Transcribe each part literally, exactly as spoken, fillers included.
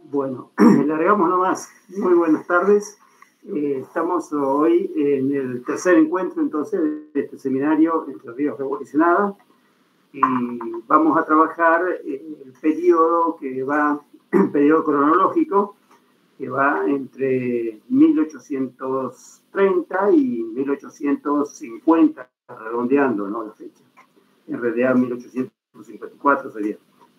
Bueno, largamos nomás. Muy buenas tardes. Eh, estamos hoy en el tercer encuentro, entonces, de este seminario Entre Ríos Revolucionada. Y vamos a trabajar el periodo que va, el periodo cronológico, que va entre mil ochocientos treinta y mil ochocientos cincuenta, redondeando, ¿no?, la fecha. En realidad, mil ochocientos cincuenta y cuatro sería.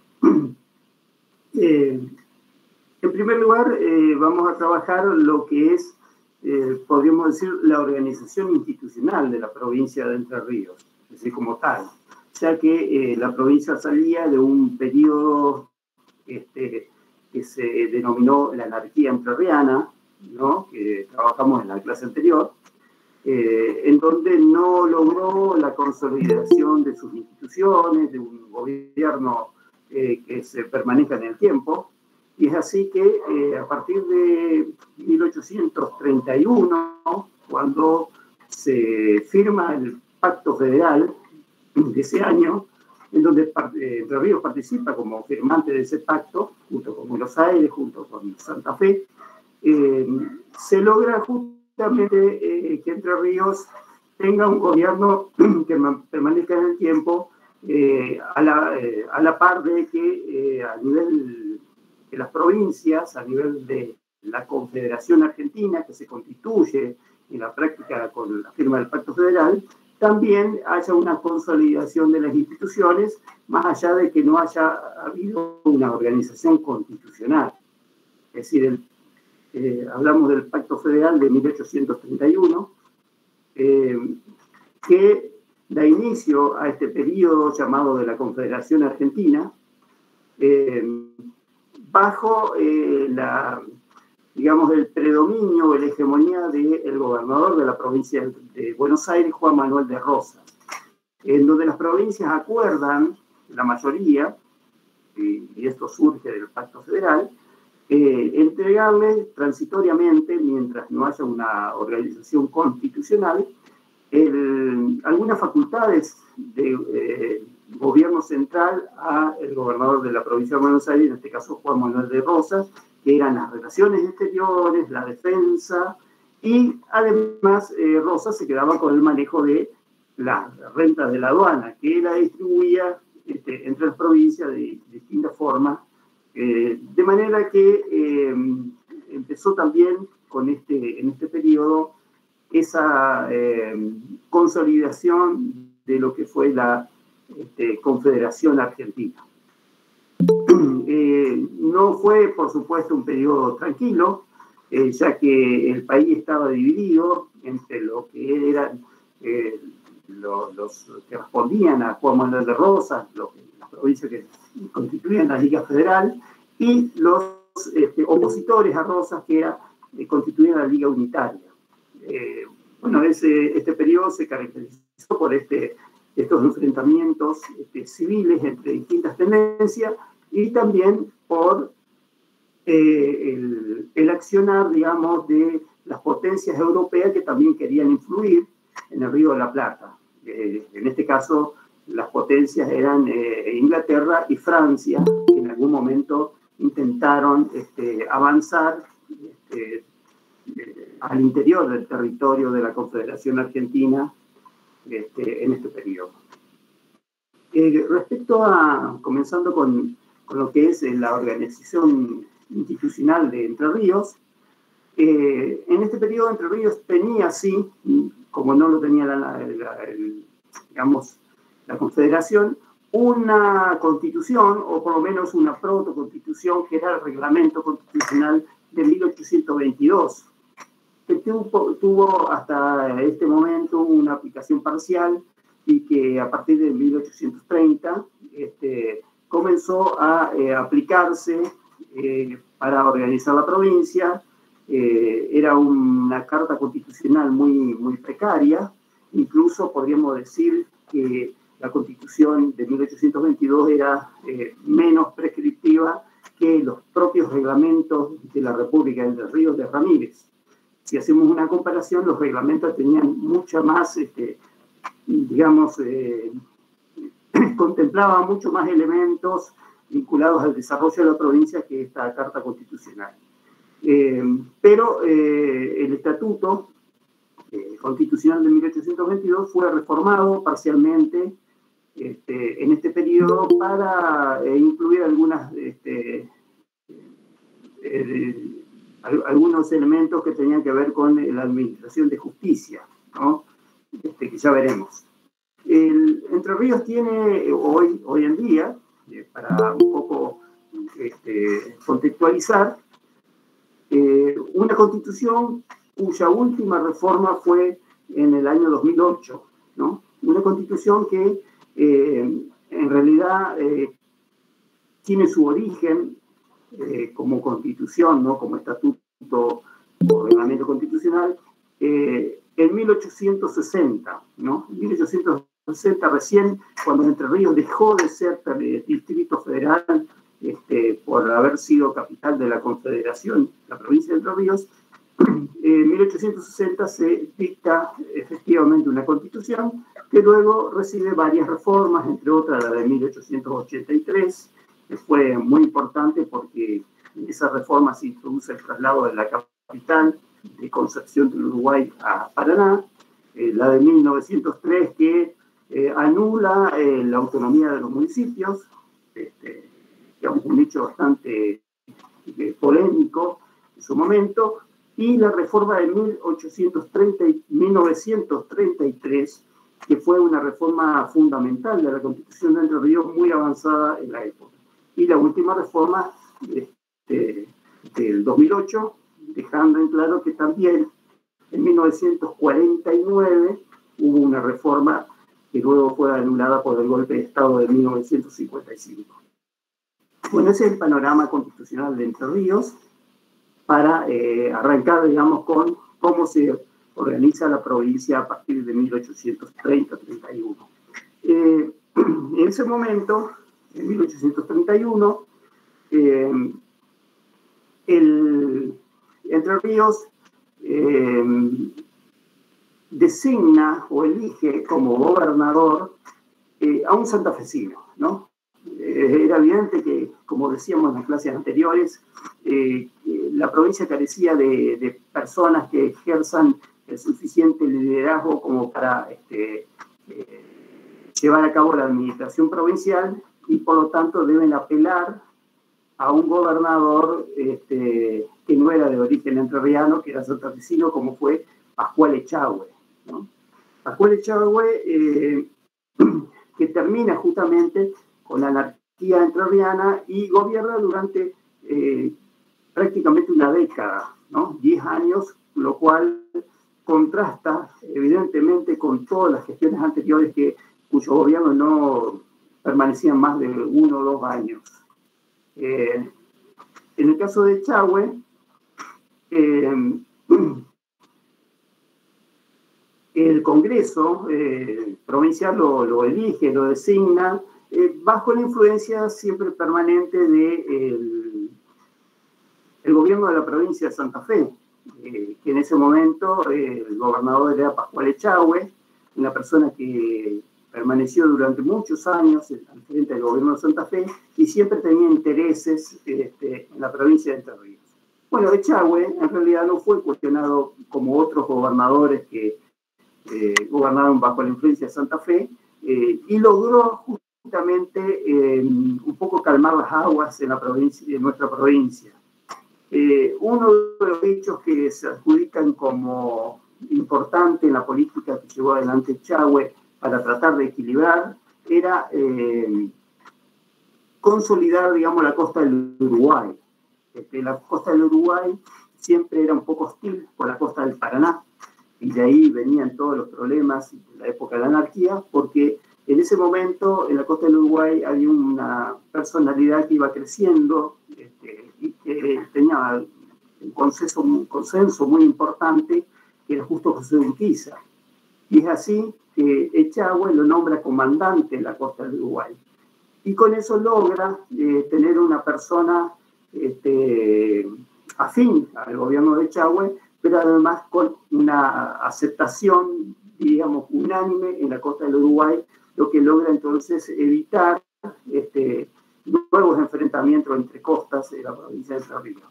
Eh, en primer lugar, eh, vamos a trabajar lo que es, eh, podríamos decir, la organización institucional de la provincia de Entre Ríos, es decir, como tal, ya que eh, la provincia salía de un periodo este, que se denominó la anarquía entrerriana, ¿no?, que trabajamos en la clase anterior, eh, en donde no logró la consolidación de sus instituciones, de un gobierno eh, que se permanezca en el tiempo. Y es así que eh, a partir de mil ochocientos treinta y uno, cuando se firma el Pacto Federal de ese año, en donde Entre Ríos participa como firmante de ese pacto, junto con Buenos Aires, junto con Santa Fe, eh, se logra justamente eh, que Entre Ríos tenga un gobierno que permanezca en el tiempo, eh, a, la, eh, a la par de que eh, a nivel de las provincias, a nivel de la Confederación Argentina, que se constituye en la práctica con la firma del Pacto Federal, también haya una consolidación de las instituciones, más allá de que no haya habido una organización constitucional. Es decir, el, eh, hablamos del Pacto Federal de mil ochocientos treinta y uno, eh, que da inicio a este periodo llamado de la Confederación Argentina, eh, bajo eh, la, digamos, el predominio, la hegemonía del gobernador de la provincia de Buenos Aires, Juan Manuel de Rosas, en donde las provincias acuerdan, la mayoría, y, y esto surge del Pacto Federal, eh, entregarle transitoriamente, mientras no haya una organización constitucional, el, algunas facultades de eh, gobierno central al gobernador de la provincia de Buenos Aires, en este caso Juan Manuel de Rosas, que eran las relaciones exteriores, la defensa, y además eh, Rosas se quedaba con el manejo de las rentas de la aduana, que la distribuía este, entre las provincias de, de distintas formas, eh, de manera que eh, empezó también con este, en este periodo esa eh, consolidación de lo que fue la este, Confederación Argentina. Eh, no fue, por supuesto, un periodo tranquilo, eh, ya que el país estaba dividido entre lo que eran eh, los, los que respondían a Juan Manuel de Rosas, los, las provincias que constituían la Liga Federal, y los este, opositores a Rosas, que era, eh, constituían la Liga Unitaria. Eh, bueno, ese, este periodo se caracterizó por este, estos enfrentamientos este, civiles entre distintas tendencias y también por eh, el, el accionar, digamos, de las potencias europeas que también querían influir en el Río de la Plata. Eh, en este caso, las potencias eran eh, Inglaterra y Francia, que en algún momento intentaron este, avanzar este, eh, al interior del territorio de la Confederación Argentina este, en este periodo. Eh, respecto a, comenzando con, con lo que es la organización institucional de Entre Ríos, eh, en este periodo Entre Ríos tenía, sí, como no lo tenía la, la, la, el, digamos, la Confederación, una constitución, o por lo menos una protoconstitución, que era el Reglamento Constitucional de mil ochocientos veintidós, que tuvo, tuvo hasta este momento una aplicación parcial y que a partir de mil ochocientos treinta este, comenzó a eh, aplicarse eh, para organizar la provincia. Eh, era una carta constitucional muy, muy precaria, incluso podríamos decir que la Constitución de mil ochocientos veintidós era eh, menos prescriptiva que los propios reglamentos de la República de Entre Ríos de Ramírez. Si hacemos una comparación, los reglamentos tenían mucha más, este, digamos, eh, contemplaban mucho más elementos vinculados al desarrollo de la provincia, que es esta Carta Constitucional. Eh, pero eh, el Estatuto eh, Constitucional de mil ochocientos veintidós fue reformado parcialmente este, en este periodo para eh, incluir algunas, este, eh, algunos elementos que tenían que ver con la administración de justicia, ¿no? Este, que ya veremos. El Entre Ríos tiene hoy, hoy en día, eh, para un poco este, contextualizar, eh, una constitución cuya última reforma fue en el año dos mil ocho, ¿no? Una constitución que eh, en realidad eh, tiene su origen eh, como constitución, ¿no? Como estatuto o reglamento constitucional, eh, en mil ochocientos sesenta, ¿no? En mil ochocientos sesenta, recién cuando Entre Ríos dejó de ser distrito federal este, por haber sido capital de la Confederación, la provincia de Entre Ríos, en mil ochocientos sesenta se dicta efectivamente una constitución que luego recibe varias reformas, entre otras la de mil ochocientos ochenta y tres, que fue muy importante porque en esa reforma se introduce el traslado de la capital de Concepción del Uruguay a Paraná, eh, la de mil novecientos tres que eh, anula eh, la autonomía de los municipios, este, digamos un hecho bastante eh, polémico en su momento, y la reforma de mil novecientos treinta y tres, que fue una reforma fundamental de la Constitución de Entre Ríos, muy avanzada en la época. Y la última reforma este, del dos mil ocho, dejando en claro que también en mil novecientos cuarenta y nueve hubo una reforma que luego fue anulada por el golpe de Estado de mil novecientos cincuenta y cinco. Bueno, ese es el panorama constitucional de Entre Ríos, para eh, arrancar, digamos, con cómo se organiza la provincia a partir de mil ochocientos treinta a treinta y uno. Eh, en ese momento, en mil ochocientos treinta y uno, eh, el Entre Ríos eh, designa o elige como gobernador eh, a un santafesino, ¿no? Eh, era evidente que, como decíamos en las clases anteriores, eh, la provincia carecía de, de personas que ejerzan el suficiente liderazgo como para este, eh, llevar a cabo la administración provincial, y por lo tanto deben apelar a un gobernador este, que no era de origen entrerriano, que era santafesino, como fue Pascual Echagüe, ¿no? Pascual Echagüe, eh, que termina justamente con la anarquía entrerriana y gobierna durante eh, prácticamente una década, ¿no? Diez años, lo cual contrasta evidentemente con todas las gestiones anteriores que, cuyo gobierno no permanecían más de uno o dos años. Eh, en el caso de Echagüe, eh, el Congreso eh, provincial lo, lo elige, lo designa, eh, bajo la influencia siempre permanente del de el gobierno de la provincia de Santa Fe, eh, que en ese momento eh, el gobernador era Pascual Echagüe, una persona que permaneció durante muchos años al frente del gobierno de Santa Fe y siempre tenía intereses este, en la provincia de Entre Ríos. Bueno, Echagüe en realidad no fue cuestionado como otros gobernadores que eh, gobernaron bajo la influencia de Santa Fe, eh, y logró justamente eh, un poco calmar las aguas en, la provincia, en nuestra provincia. Eh, uno de los hechos que se adjudican como importante en la política que llevó adelante Echagüe para tratar de equilibrar era eh, consolidar, digamos, la costa del Uruguay. Este, la costa del Uruguay siempre era un poco hostil por la costa del Paraná, y de ahí venían todos los problemas en la época de la anarquía, porque en ese momento en la costa del Uruguay había una personalidad que iba creciendo este, y que tenía un consenso, un consenso muy importante, que era justo José Urquiza. Y es así que Echagüe lo nombra comandante de la costa del Uruguay. Y con eso logra eh, tener una persona este, afín al gobierno de Echagüe, pero además con una aceptación, digamos, unánime en la costa del Uruguay, lo que logra entonces evitar este, nuevos enfrentamientos entre costas de la provincia de Entre Ríos.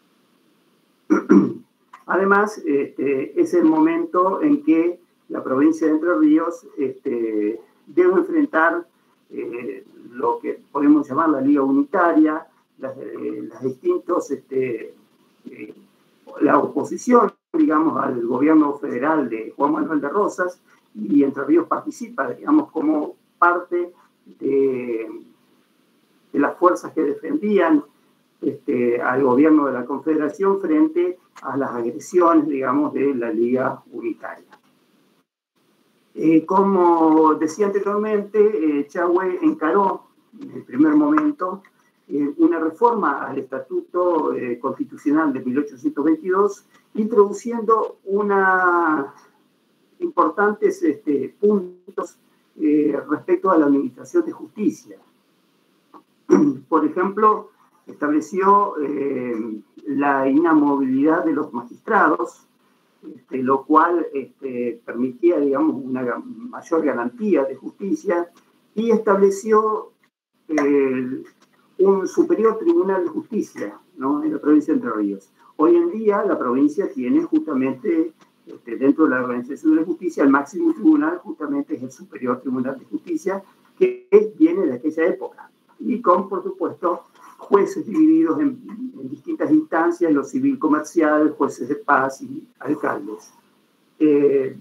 Además, este, es el momento en que la provincia de Entre Ríos este, debe enfrentar eh, lo que podemos llamar la Liga Unitaria, las, eh, las distintos, este, eh, la oposición, digamos, al gobierno federal de Juan Manuel de Rosas, y Entre Ríos participa, digamos, como parte de, de las fuerzas que defendían este, al gobierno de la Confederación frente a las agresiones, digamos, de la Liga Unitaria. Eh, como decía anteriormente, eh, Chagüe encaró en el primer momento eh, una reforma al Estatuto eh, Constitucional de mil ochocientos veintidós, introduciendo una importantes este, puntos eh, respecto a la administración de justicia. Por ejemplo, estableció eh, la inamovilidad de los magistrados, este, lo cual este, permitía, digamos, una mayor garantía de justicia, y estableció eh, un superior tribunal de justicia, ¿no?, en la provincia de Entre Ríos. Hoy en día la provincia tiene justamente, este, dentro de la Organización de Justicia, el máximo tribunal justamente es el Superior Tribunal de Justicia, que viene de aquella época, y con, por supuesto, jueces divididos en, en distintas instancias, lo civil comercial, jueces de paz y alcaldes. Eh,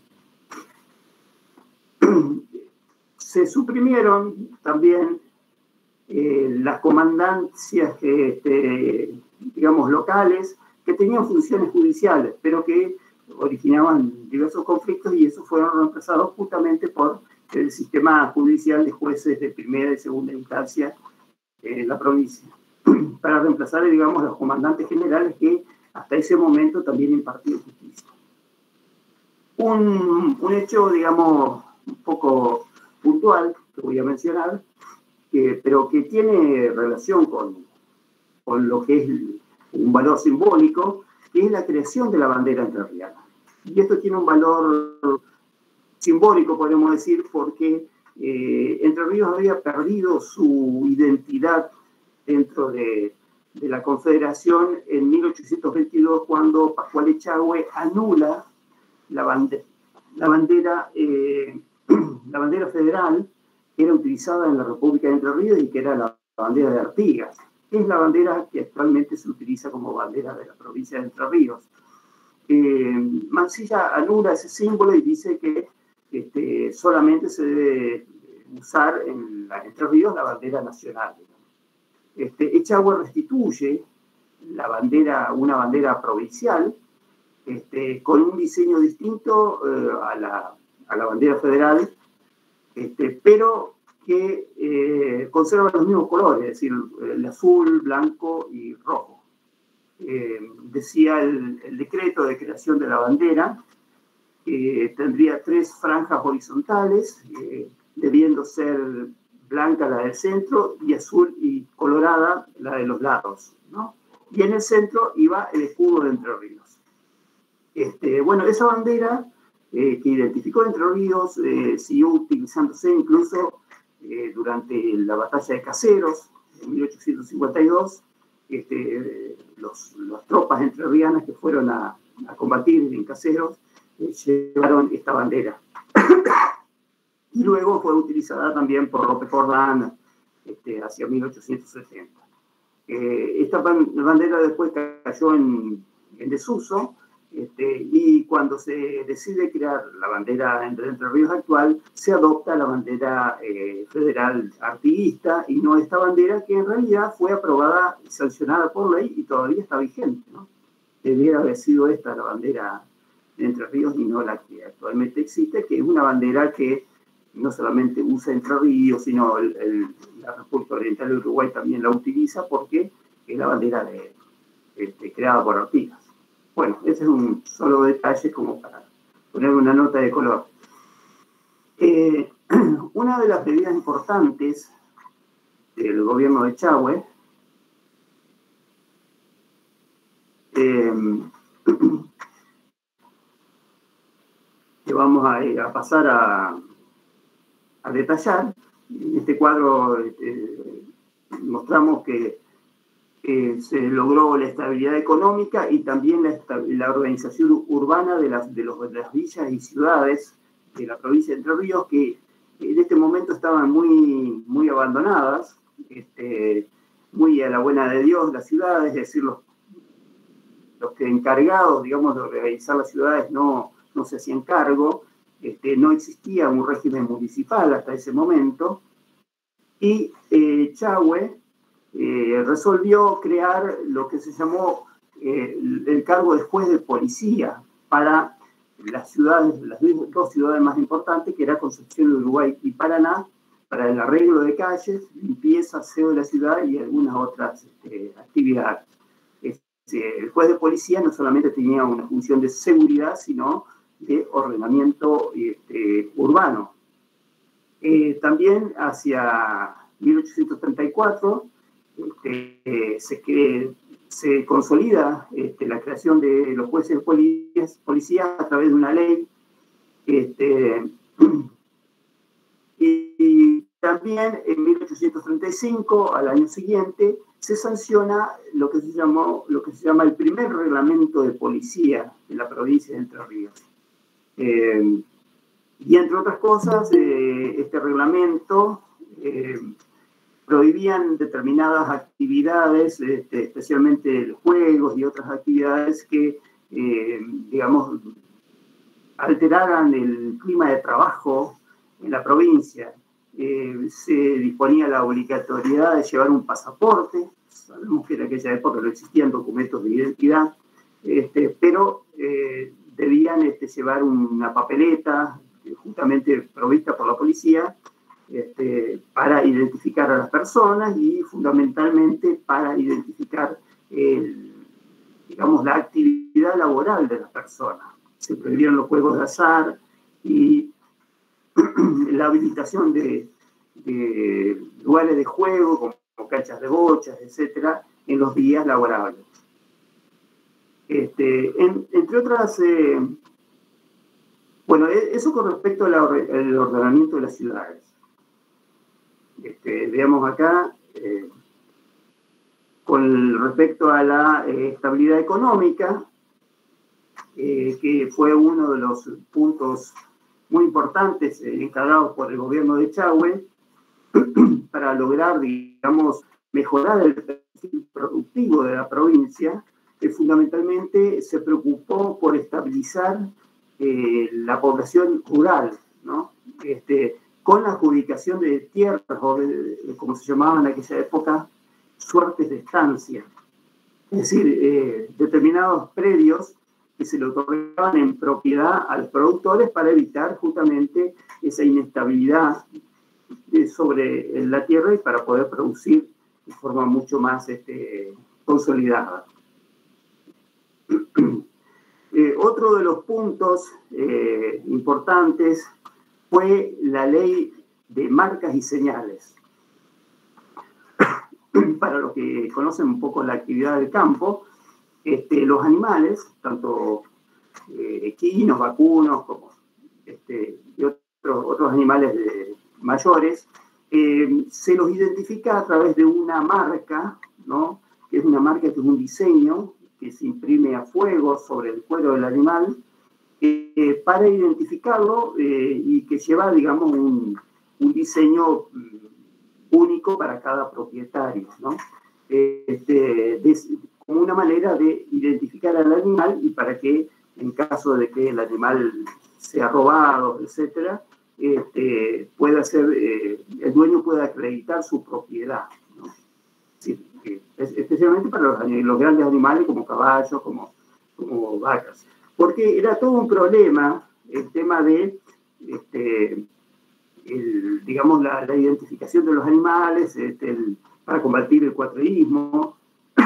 se suprimieron también eh, las comandancias, este, digamos, locales, que tenían funciones judiciales, pero que originaban diversos conflictos, y esos fueron reemplazados justamente por el sistema judicial de jueces de primera y segunda instancia en la provincia, para reemplazar, digamos, a los comandantes generales que hasta ese momento también impartían justicia. Un, un hecho, digamos, un poco puntual que voy a mencionar, que, pero que tiene relación con, con lo que es un valor simbólico, que es la creación de la bandera entrerriana. Y esto tiene un valor simbólico, podemos decir, porque eh, Entre Ríos había perdido su identidad dentro de, de la Confederación en mil ochocientos veintidós, cuando Pascual Echagüe anula la bandera, la bandera, eh, la bandera federal que era utilizada en la República de Entre Ríos y que era la bandera de Artigas, que es la bandera que actualmente se utiliza como bandera de la provincia de Entre Ríos. Eh, Mansilla anula ese símbolo y dice que este, solamente se debe usar en la, Entre Ríos la bandera nacional. Este, Echagüe restituye la bandera, una bandera provincial, este, con un diseño distinto eh, a, la, a la bandera federal, este, pero que eh, conserva los mismos colores, es decir, el azul, blanco y rojo. Eh, decía el, el decreto de creación de la bandera que tendría tres franjas horizontales, eh, debiendo ser blanca la del centro y azul y colorada la de los lados, ¿no? Y en el centro iba el escudo de Entre Ríos. Este, bueno, esa bandera eh, que identificó Entre Ríos eh, siguió utilizándose incluso eh, durante la batalla de Caseros en mil ochocientos cincuenta y dos. Este, los, las tropas entrerrianas que fueron a, a combatir en Caseros eh, llevaron esta bandera. Y luego fue utilizada también por López Jordán este, hacia mil ochocientos setenta. Eh, esta bandera después cayó en, en desuso, este, y cuando se decide crear la bandera entre Entre Ríos actual, se adopta la bandera eh, federal artiguista y no esta bandera que en realidad fue aprobada y sancionada por ley y todavía está vigente, ¿no? Debiera haber sido esta la bandera de Entre Ríos y no la que actualmente existe, que es una bandera que no solamente usa Entre Ríos, sino el, el, la República Oriental de Uruguay también la utiliza porque es la bandera de, este, creada por Artigas. Bueno, ese es un solo detalle como para poner una nota de color. Eh, una de las medidas importantes del gobierno de Echagüe eh, que vamos a, a pasar a, a detallar en este cuadro eh, mostramos que eh, se logró la estabilidad económica y también la, la organización urbana de las, de, los, de las villas y ciudades de la provincia de Entre Ríos, que en este momento estaban muy, muy abandonadas, este, muy a la buena de Dios las ciudades, es decir, los, los que encargados, digamos, de organizar las ciudades no, no se hacían cargo, este, no existía un régimen municipal hasta ese momento, y eh, Chahue eh, resolvió crear lo que se llamó eh, el cargo de juez de policía para las ciudades, las dos ciudades más importantes, que era Concepción de Uruguay y Paraná, para el arreglo de calles, limpieza, aseo de la ciudad y algunas otras este, actividades. Este, el juez de policía no solamente tenía una función de seguridad, sino de ordenamiento este, urbano. Eh, también hacia mil ochocientos treinta y cuatro este, eh, se, cree, se consolida este, la creación de los jueces de policías, policías a través de una ley. Este, y, y también en mil ochocientos treinta y cinco, al año siguiente, se sanciona lo que se llamó, lo que se llama el primer reglamento de policía de la provincia de Entre Ríos. Eh, y entre otras cosas, eh, este reglamento eh, prohibían determinadas actividades, este, especialmente juegos y otras actividades que, eh, digamos, alteraran el clima de trabajo en la provincia. Eh, se disponía la obligatoriedad de llevar un pasaporte, sabemos que en aquella época no existían documentos de identidad, este, pero eh, debían este, llevar una papeleta justamente provista por la policía este, para identificar a las personas y fundamentalmente para identificar el, digamos, la actividad laboral de las personas. Se prohibieron los juegos de azar y la habilitación de, de lugares de juego como, como canchas de bochas, etcétera, en los días laborables. Este, en, entre otras, eh, bueno, eso con respecto al ordenamiento de las ciudades. Este, veamos acá, eh, con respecto a la eh, estabilidad económica, eh, que fue uno de los puntos muy importantes eh, encargados por el gobierno de Chahue para lograr, digamos, mejorar el perfil productivo de la provincia, que fundamentalmente se preocupó por estabilizar eh, la población rural, ¿no? Este, con la adjudicación de tierras, o de, de, como se llamaban en aquella época, suertes de estancia. Es decir, eh, determinados predios que se le otorgaban en propiedad a los productores para evitar justamente esa inestabilidad de, sobre la tierra y para poder producir de forma mucho más este, consolidada. Eh, otro de los puntos eh, importantes fue la ley de marcas y señales. Para los que conocen un poco la actividad del campo, este, los animales, tanto eh, equinos, vacunos, como este, y otros, otros animales de, mayores, eh, se los identifica a través de una marca, ¿no? Que es una marca que es un diseño que se imprime a fuego sobre el cuero del animal, eh, para identificarlo eh, y que lleva, digamos, un, un diseño único para cada propietario, ¿no? Este, de, como una manera de identificar al animal y para que, en caso de que el animal sea robado, etcétera, este, pueda ser, eh, el dueño pueda acreditar su propiedad, ¿no? Sí, especialmente para los, los grandes animales como caballos, como, como vacas. Porque era todo un problema el tema de, este, el, digamos, la, la identificación de los animales, este, el, para combatir el cuatreísmo.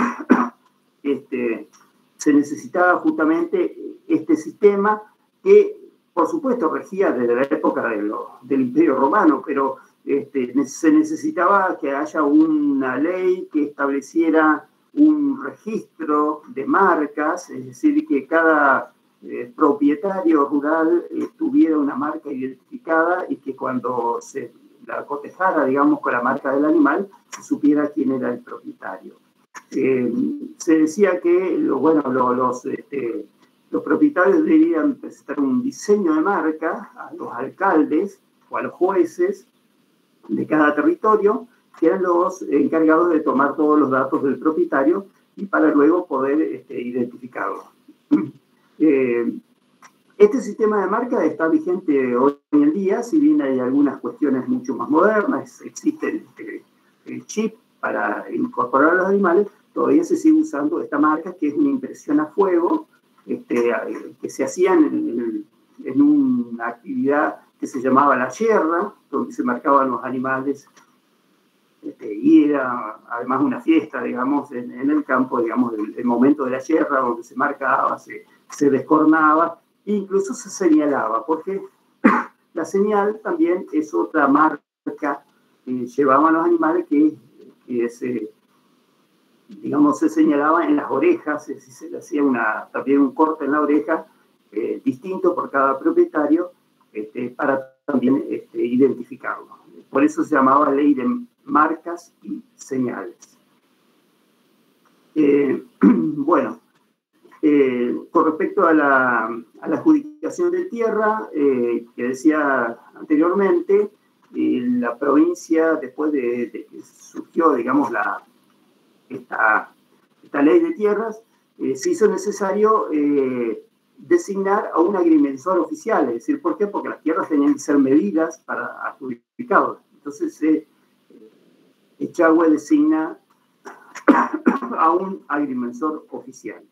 Este, se necesitaba justamente este sistema que, por supuesto, regía desde la época de lo, del Imperio Romano, pero este, se necesitaba que haya una ley que estableciera un registro de marcas, es decir, que cada eh, propietario rural eh, tuviera una marca identificada y que cuando se la cotejara, digamos, con la marca del animal, se supiera quién era el propietario. Eh, se decía que, bueno, los, los, este, los propietarios debían presentar un diseño de marca a los alcaldes o a los jueces de cada territorio, que eran los encargados de tomar todos los datos del propietario y para luego poder este, identificarlo. Eh, este sistema de marca está vigente hoy en día, si bien hay algunas cuestiones mucho más modernas, existe este, el chip para incorporar a los animales, todavía se sigue usando esta marca, que es una impresión a fuego, este, que se hacía en, en, en una actividad que se llamaba la yerra, donde se marcaban los animales, este, y era además una fiesta, digamos, en, en el campo, digamos, el, el momento de la yerra, donde se marcaba, se, se descornaba, e incluso se señalaba, porque la señal también es otra marca que llevaban los animales que, que se, digamos, se señalaba en las orejas, es decir, se le hacía una, también un corte en la oreja, eh, distinto por cada propietario, este, para también este, identificarlo. Por eso se llamaba ley de marcas y señales. Eh, bueno, eh, con respecto a la, a la adjudicación de tierra, eh, que decía anteriormente, eh, la provincia, después de, de que surgió, digamos, la, esta, esta ley de tierras, eh, se hizo necesario eh, designar a un agrimensor oficial, es decir, ¿por qué? Porque las tierras tenían que ser medidas para adjudicarlas. Entonces, eh, Echagüe designa a un agrimensor oficial.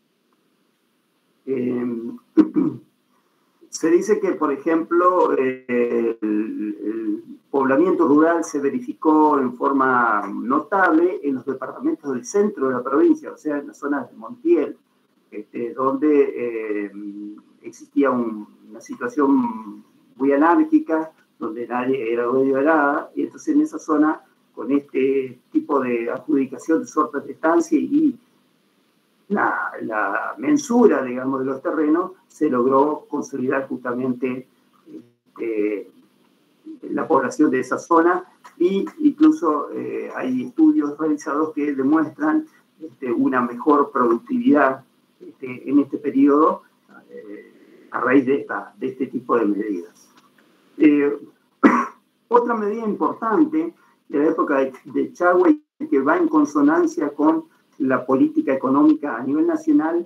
Eh, se dice que, por ejemplo, eh, el, el poblamiento rural se verificó en forma notable en los departamentos del centro de la provincia, o sea, en las zonas de Montiel, este, donde eh, existía un, una situación muy anárquica, donde nadie era dueño de nada, y entonces en esa zona, con este tipo de adjudicación de suertes de estancia y la, la mensura, digamos, de los terrenos, se logró consolidar justamente eh, la población de esa zona, y incluso eh, hay estudios realizados que demuestran este, una mejor productividad este, en este periodo eh, a raíz de, esta, de este tipo de medidas. Eh, otra medida importante de la época de, de Echagüe, que va en consonancia con la política económica a nivel nacional,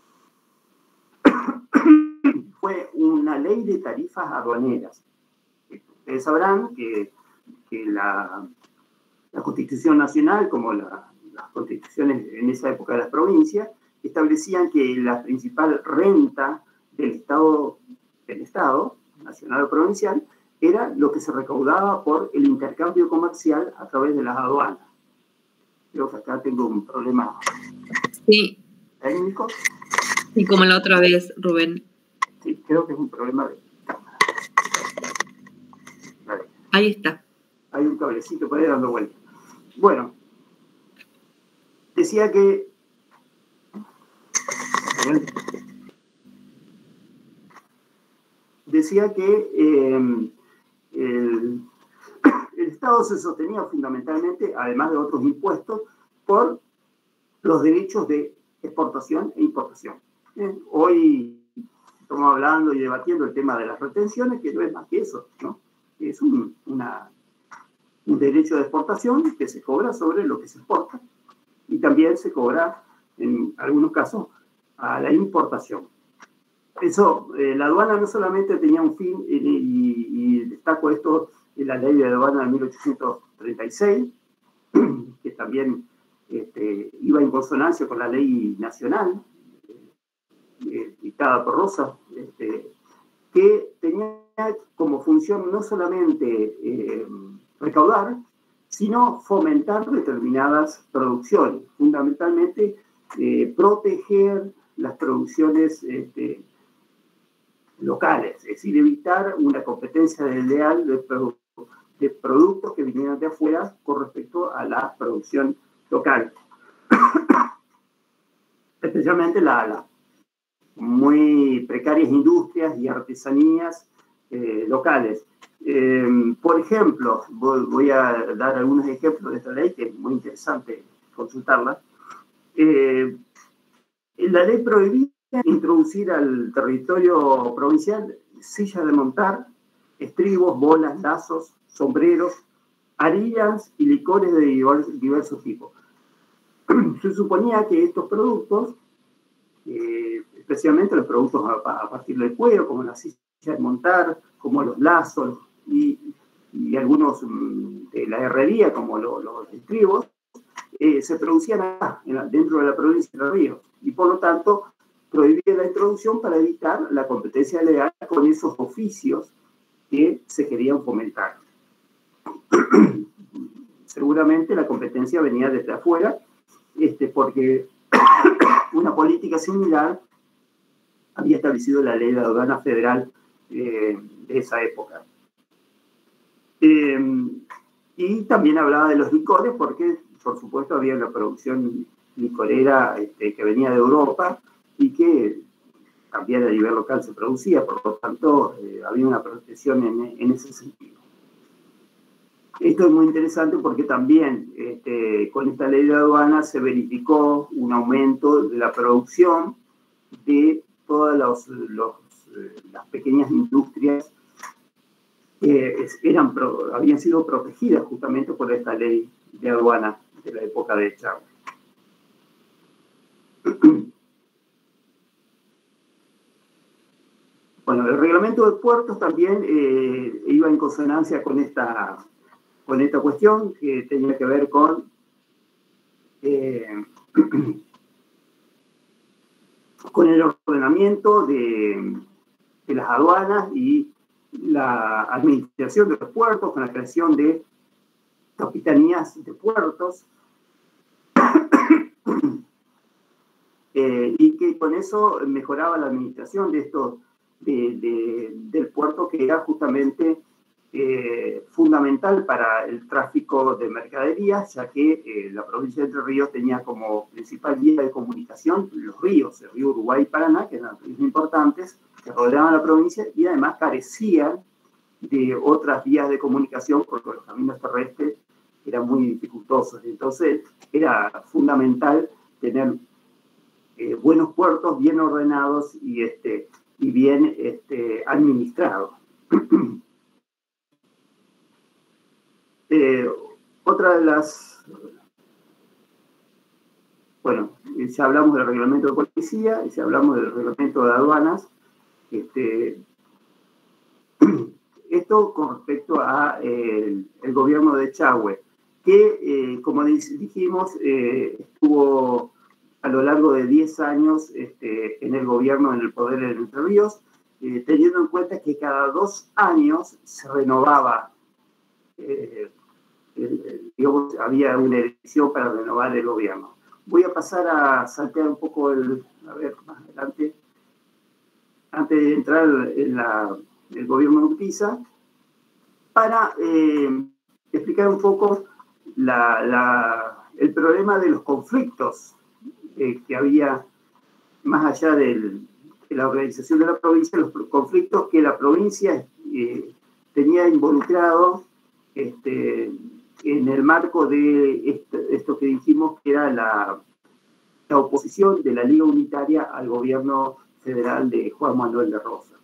fue una ley de tarifas aduaneras. Ustedes sabrán que, que la, la Constitución Nacional, como la, las constituciones en esa época de las provincias, establecían que la principal renta del Estado, del Estado nacional o provincial, era lo que se recaudaba por el intercambio comercial a través de las aduanas. Creo que acá tengo un problema sí. técnico. Y como la otra vez, Rubén. Sí, creo que es un problema de cámara. Vale. Ahí está. Hay un cablecito por ahí dando vuelta. Bueno, decía que... Decía que eh, el, el Estado se sostenía fundamentalmente, además de otros impuestos, por los derechos de exportación e importación. ¿Eh? Hoy estamos hablando y debatiendo el tema de las retenciones, que no es más que eso, ¿no? Es un, una, un derecho de exportación que se cobra sobre lo que se exporta, y también se cobra, en algunos casos, a la importación. Eso, eh, la aduana no solamente tenía un fin, y, y, y destaco esto en la ley de aduana de mil ochocientos treinta y seis, que también este, iba en consonancia con la ley nacional, eh, dictada por Rosa, este, que tenía como función no solamente eh, recaudar, sino fomentar determinadas producciones, fundamentalmente eh, proteger las producciones este, locales, es decir, evitar una competencia desleal de, produ de productos que vinieran de afuera con respecto a la producción local. Especialmente las la muy precarias industrias y artesanías eh, locales. Eh, por ejemplo, voy, voy a dar algunos ejemplos de esta ley, que es muy interesante consultarla. Eh, la ley prohibía introducir al territorio provincial sillas de montar, estribos, bolas, lazos, sombreros, arillas y licores de diversos tipos. Se suponía que estos productos, eh, especialmente los productos a, a partir del cuero, como las sillas de montar, como los lazos y, y algunos de la herrería, como lo, los estribos, eh, se producían acá, en la, dentro de la provincia de Entre Ríos, y por lo tanto prohibía la introducción para evitar la competencia leal con esos oficios que se querían fomentar. Seguramente la competencia venía desde afuera, este, porque una política similar había establecido la ley de aduana federal eh, de esa época. Eh, y también hablaba de los licores, porque, por supuesto, había una producción licorera este, que venía de Europa y que también a nivel local se producía, por lo tanto, eh, había una protección en, en ese sentido. Esto es muy interesante porque también este, con esta ley de aduana se verificó un aumento de la producción de todas los, los, las pequeñas industrias que eran, habían sido protegidas justamente por esta ley de aduana de la época de Chávez. Bueno, el reglamento de puertos también eh, iba en consonancia con esta, con esta cuestión que tenía que ver con eh, con el ordenamiento de, de las aduanas y la administración de los puertos, con la creación de capitanías de puertos, eh, y que con eso mejoraba la administración de estos, de, de, del puerto, que era justamente eh, fundamental para el tráfico de mercaderías, ya que eh, la provincia de Entre Ríos tenía como principal vía de comunicación los ríos, el río Uruguay y Paraná, que eran ríos importantes, que rodeaban la provincia, y además carecían de otras vías de comunicación porque los caminos terrestres eran muy dificultosos. Entonces era fundamental tener eh, buenos puertos bien ordenados y, este, y bien este, administrados. eh, otra de las... Bueno, ya hablamos del reglamento de policía, ya hablamos del reglamento de aduanas. Este, esto con respecto a eh, el gobierno de Chagüe, que, eh, como dijimos, eh, estuvo a lo largo de diez años este, en el gobierno, en el poder de Entre Ríos, eh, teniendo en cuenta que cada dos años se renovaba, eh, el, digamos, había una elección para renovar el gobierno. Voy a pasar a saltear un poco, el, a ver, más adelante, antes de entrar en la, el gobierno de Urquiza, para eh, explicar un poco la, la, el problema de los conflictos eh, que había más allá del, de la organización de la provincia, los conflictos que la provincia eh, tenía involucrado este, en el marco de esto, esto que dijimos que era la, la oposición de la Liga Unitaria al gobierno federal de Juan Manuel de Rosas.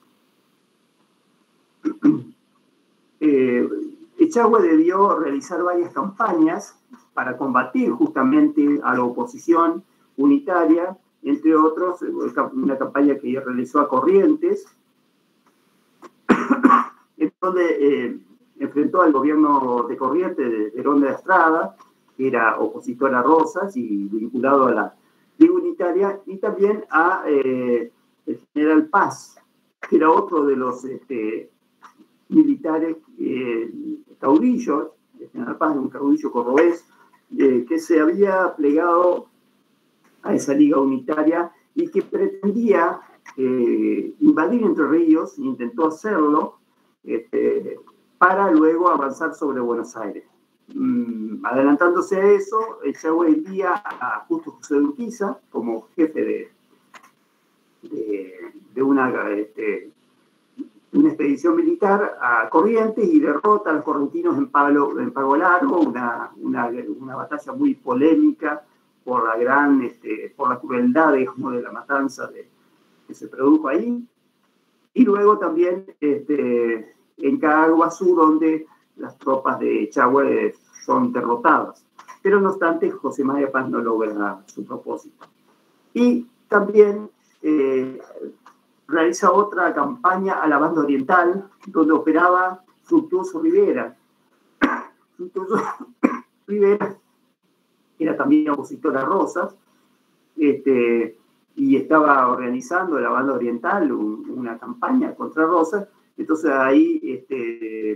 Eh, Echagüe debió realizar varias campañas para combatir justamente a la oposición unitaria, entre otros, una campaña que realizó a Corrientes, en donde eh, enfrentó al gobierno de Corrientes de Herón de la Estrada, que era opositor a Rosas y vinculado a la Liga Unitaria, y también a eh, el general Paz, que era otro de los este, militares eh, caudillos, el general Paz, un caudillo cordobés, eh, que se había plegado a esa Liga Unitaria y que pretendía eh, invadir Entre Ríos, intentó hacerlo, este, para luego avanzar sobre Buenos Aires. Mm, adelantándose a eso, Echagüe envía a Justo José de Urquiza como jefe de, de, de una, este, una expedición expedición militar a Corrientes y derrota a los correntinos en Pago, en Pago Largo, una, una, una batalla muy polémica por la gran, este, por la crueldad, digamos, de la matanza de, que se produjo ahí. Y luego también este, en Caguazú, donde las tropas de Echagüe son derrotadas. Pero no obstante, José María Paz no logra su propósito. Y también eh, realiza otra campaña a la banda oriental, donde operaba Fructuoso Rivera. Fructuoso Rivera era también opositor a Rosas, este, y estaba organizando la banda oriental un, una campaña contra Rosas. Entonces ahí este,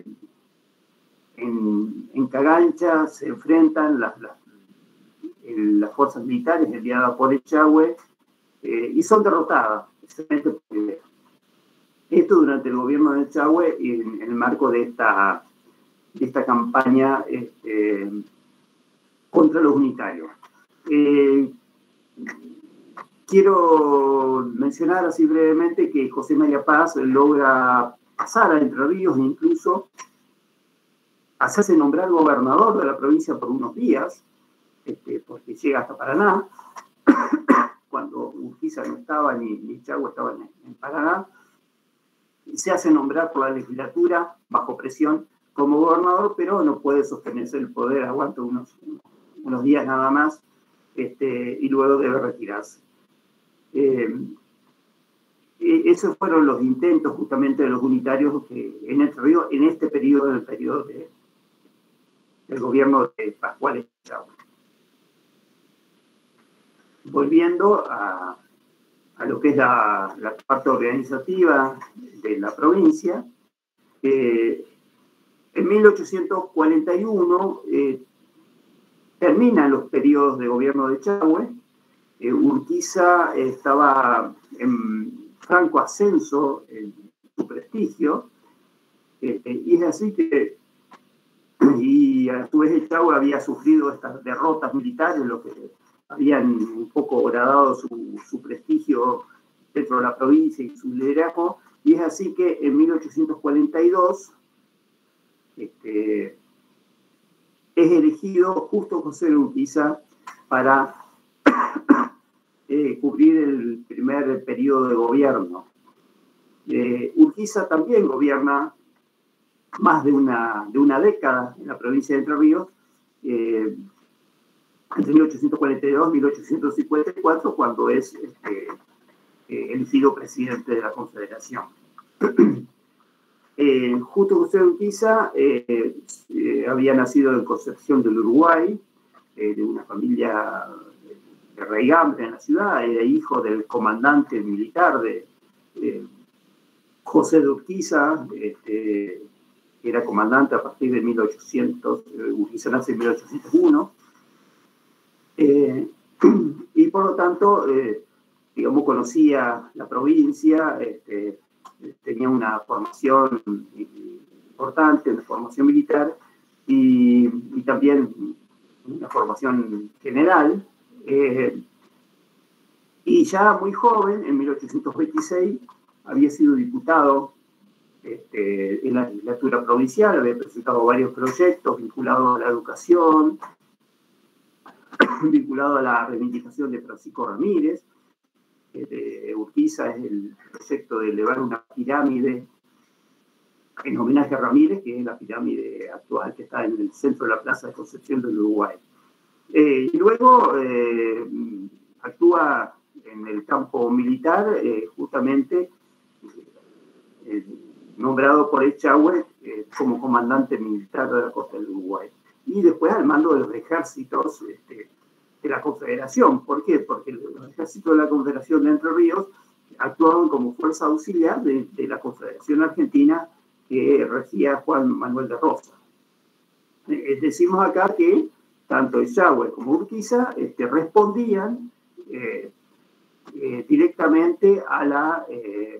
en, en Cagancha se enfrentan las, las, las fuerzas militares enviadas por Echagüe eh, y son derrotadas, especialmente por Rivera. Esto durante el gobierno de Echagüe en, en el marco de esta, de esta campaña este, contra los unitarios. Eh, quiero mencionar así brevemente que José María Paz logra pasar a Entre Ríos e incluso hacerse nombrar gobernador de la provincia por unos días, este, porque llega hasta Paraná, cuando Urquiza no estaba ni, ni Echagüe estaba en, en Paraná, y se hace nombrar por la legislatura bajo presión como gobernador, pero no puede sostenerse el poder, aguanta unos, unos días nada más, este, y luego debe retirarse. Eh, esos fueron los intentos justamente de los unitarios que en Entre Ríos, en este periodo, en el periodo de, del gobierno de Pascual Echagüe. Volviendo a, a lo que es la, la parte organizativa de la provincia, eh, en mil ochocientos cuarenta y uno eh, terminan los periodos de gobierno de Echagüe. Eh, Urquiza estaba en franco ascenso en su prestigio, eh, y es así que, y a su vez Echagüe había sufrido estas derrotas militares, lo que habían un poco degradado su, su prestigio dentro de la provincia y su liderazgo, y es así que en mil ochocientos cuarenta y dos este, es elegido justo José de Urquiza para eh, cubrir el primer periodo de gobierno. Eh, Urquiza también gobierna más de una, de una década en la provincia de Entre Ríos, eh, entre mil ochocientos cuarenta y dos y mil ochocientos cincuenta y cuatro, cuando es este, eh, elegido presidente de la Confederación. eh, justo José de Urquiza eh, eh, había nacido en Concepción del Uruguay, eh, de una familia de raigambre en la ciudad, era hijo del comandante militar de eh, José de Urquiza, este, que era comandante a partir de mil ochocientos, eh, Urquiza nace en mil ochocientos uno, eh, y por lo tanto, eh, digamos, conocía la provincia, este, tenía una formación importante, una formación militar y, y también una formación general. Eh, y ya muy joven, en mil ochocientos veintiséis, había sido diputado este, en la legislatura provincial, había presentado varios proyectos vinculados a la educación, vinculados a la reivindicación de Francisco Ramírez. Eh, de Urquiza es el proyecto de elevar una pirámide en homenaje a Ramírez, que es la pirámide actual que está en el centro de la Plaza de Concepción del Uruguay. Eh, y luego eh, actúa en el campo militar, eh, justamente eh, nombrado por Echagüe eh, como comandante militar de la costa del Uruguay. Y después al mando de los ejércitos este, de la Confederación. ¿Por qué? Porque los ejércitos de la Confederación de Entre Ríos actuaban como fuerza auxiliar de, de la Confederación Argentina que regía Juan Manuel de Rosas. Eh, decimos acá que tanto Echagüe como Urquiza este, respondían eh, eh, directamente a la, eh,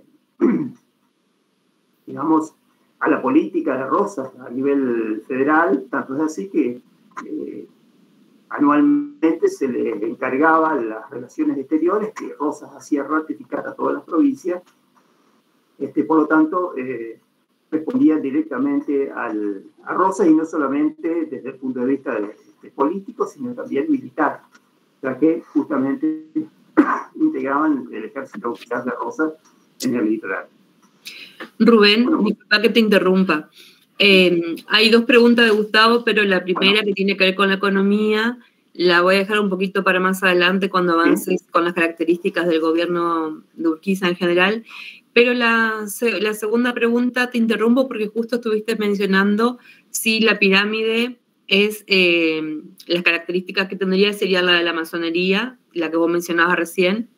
digamos, a la política de Rosas a nivel federal, tanto es así que eh, anualmente se le encargaba las relaciones exteriores que Rosas hacía ratificar a todas las provincias. Este, por lo tanto, eh, respondían directamente al, a Rosas, y no solamente desde el punto de vista de, de político, sino también militar, ya que justamente integraban el ejército auxiliar de Rosas en el litoral. Rubén, Bueno, disculpa que te interrumpa. Eh, hay dos preguntas de Gustavo, pero la primera, bueno, que tiene que ver con la economía, la voy a dejar un poquito para más adelante cuando avances, ¿sí?, con las características del gobierno de Urquiza en general. Pero la, la segunda pregunta te interrumpo porque justo estuviste mencionando si la pirámide es, eh, las características que tendría sería la de la masonería, la que vos mencionabas recién.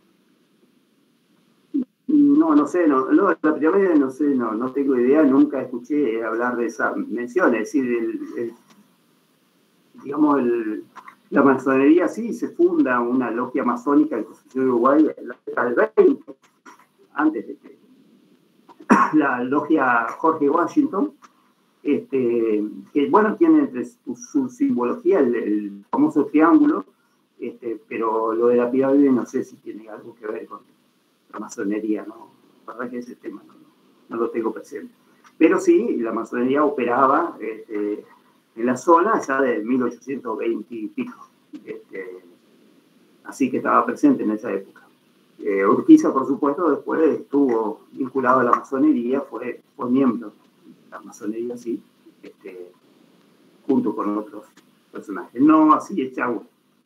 No, no sé, no, no, la pirámide no sé, no, no tengo idea, nunca escuché hablar de esa mención, es decir, el, el, digamos, el, la masonería sí se funda una logia masónica en Concepción de Uruguay en la década del veinte, antes de que la logia Jorge Washington, este, que bueno, tiene entre su, su simbología el, el famoso triángulo, este, pero lo de la pirámide no sé si tiene algo que ver con la masonería, ¿no? La verdad que ese tema no, no, no lo tengo presente. Pero sí, la masonería operaba este, en la zona ya de mil ochocientos veinte y pico. Este, así que estaba presente en esa época. Eh, Urquiza, por supuesto, después estuvo vinculado a la masonería, fue, fue miembro de la masonería, sí, este, junto con otros personajes. No así es Chagüe.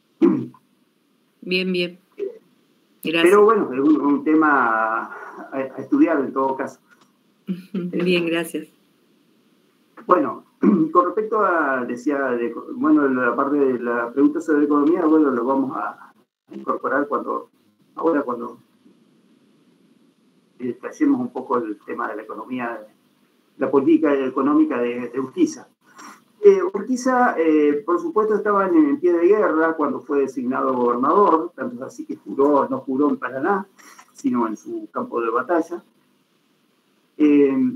Bien, bien. Gracias. Pero bueno, es un, un tema a, a estudiar en todo caso. Bien, gracias. Bueno, con respecto a, decía, de, bueno, la parte de la pregunta sobre economía, bueno, lo vamos a incorporar cuando, ahora cuando detallemos un poco el tema de la economía, la política económica de, de Urquiza. Eh, Urquiza, eh, por supuesto, estaba en, en pie de guerra cuando fue designado gobernador, tanto es así que juró, no juró en Paraná, sino en su campo de batalla. Eh,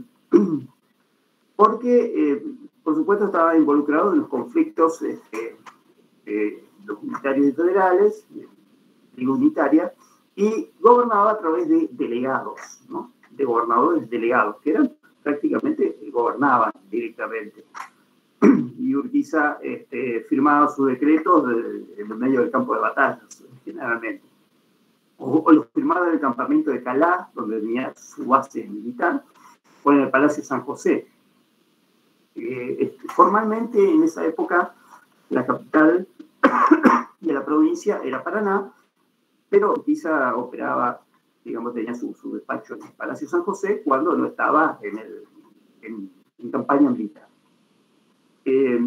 porque, eh, por supuesto, estaba involucrado en los conflictos este, eh, los unitarios y federales, digo unitaria, y gobernaba a través de delegados, ¿no? De gobernadores delegados, que eran prácticamente, gobernaban directamente. Y Urquiza este, firmaba sus decretos de, en medio del campo de batalla, generalmente. O, o los firmaba en el campamento de Calá, donde tenía su base militar, o en el Palacio San José. Eh, este, formalmente, en esa época, la capital de la provincia era Paraná, pero Urquiza operaba, digamos, tenía su, su despacho en el Palacio San José cuando no estaba en, el, en, en campaña militar. Eh,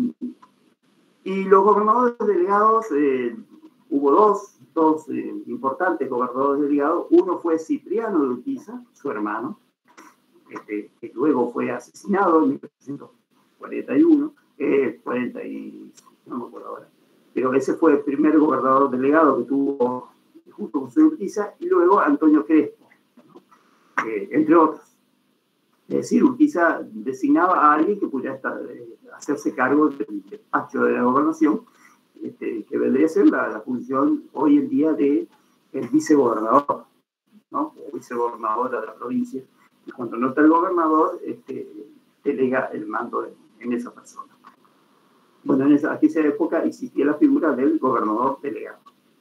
y los gobernadores delegados, eh, hubo dos, dos eh, importantes gobernadores delegados. Uno fue Cipriano de Urquiza, su hermano, este, que luego fue asesinado en mil ochocientos cuarenta y uno, eh, cuarenta y, no me acuerdo ahora, pero ese fue el primer gobernador delegado que tuvo justo con su Urquiza, y luego Antonio Crespo, ¿no? eh, entre otros. Es decir, Urquiza designaba a alguien que pudiera estar, eh, hacerse cargo del despacho de la gobernación, este, que vendría a ser la, la función hoy en día de el vicegobernador, ¿no? O vicegobernador de la provincia. Y cuando no está el gobernador, este, delega el mando en, en esa persona. Bueno, en esa, aquella época existía la figura del gobernador delegado.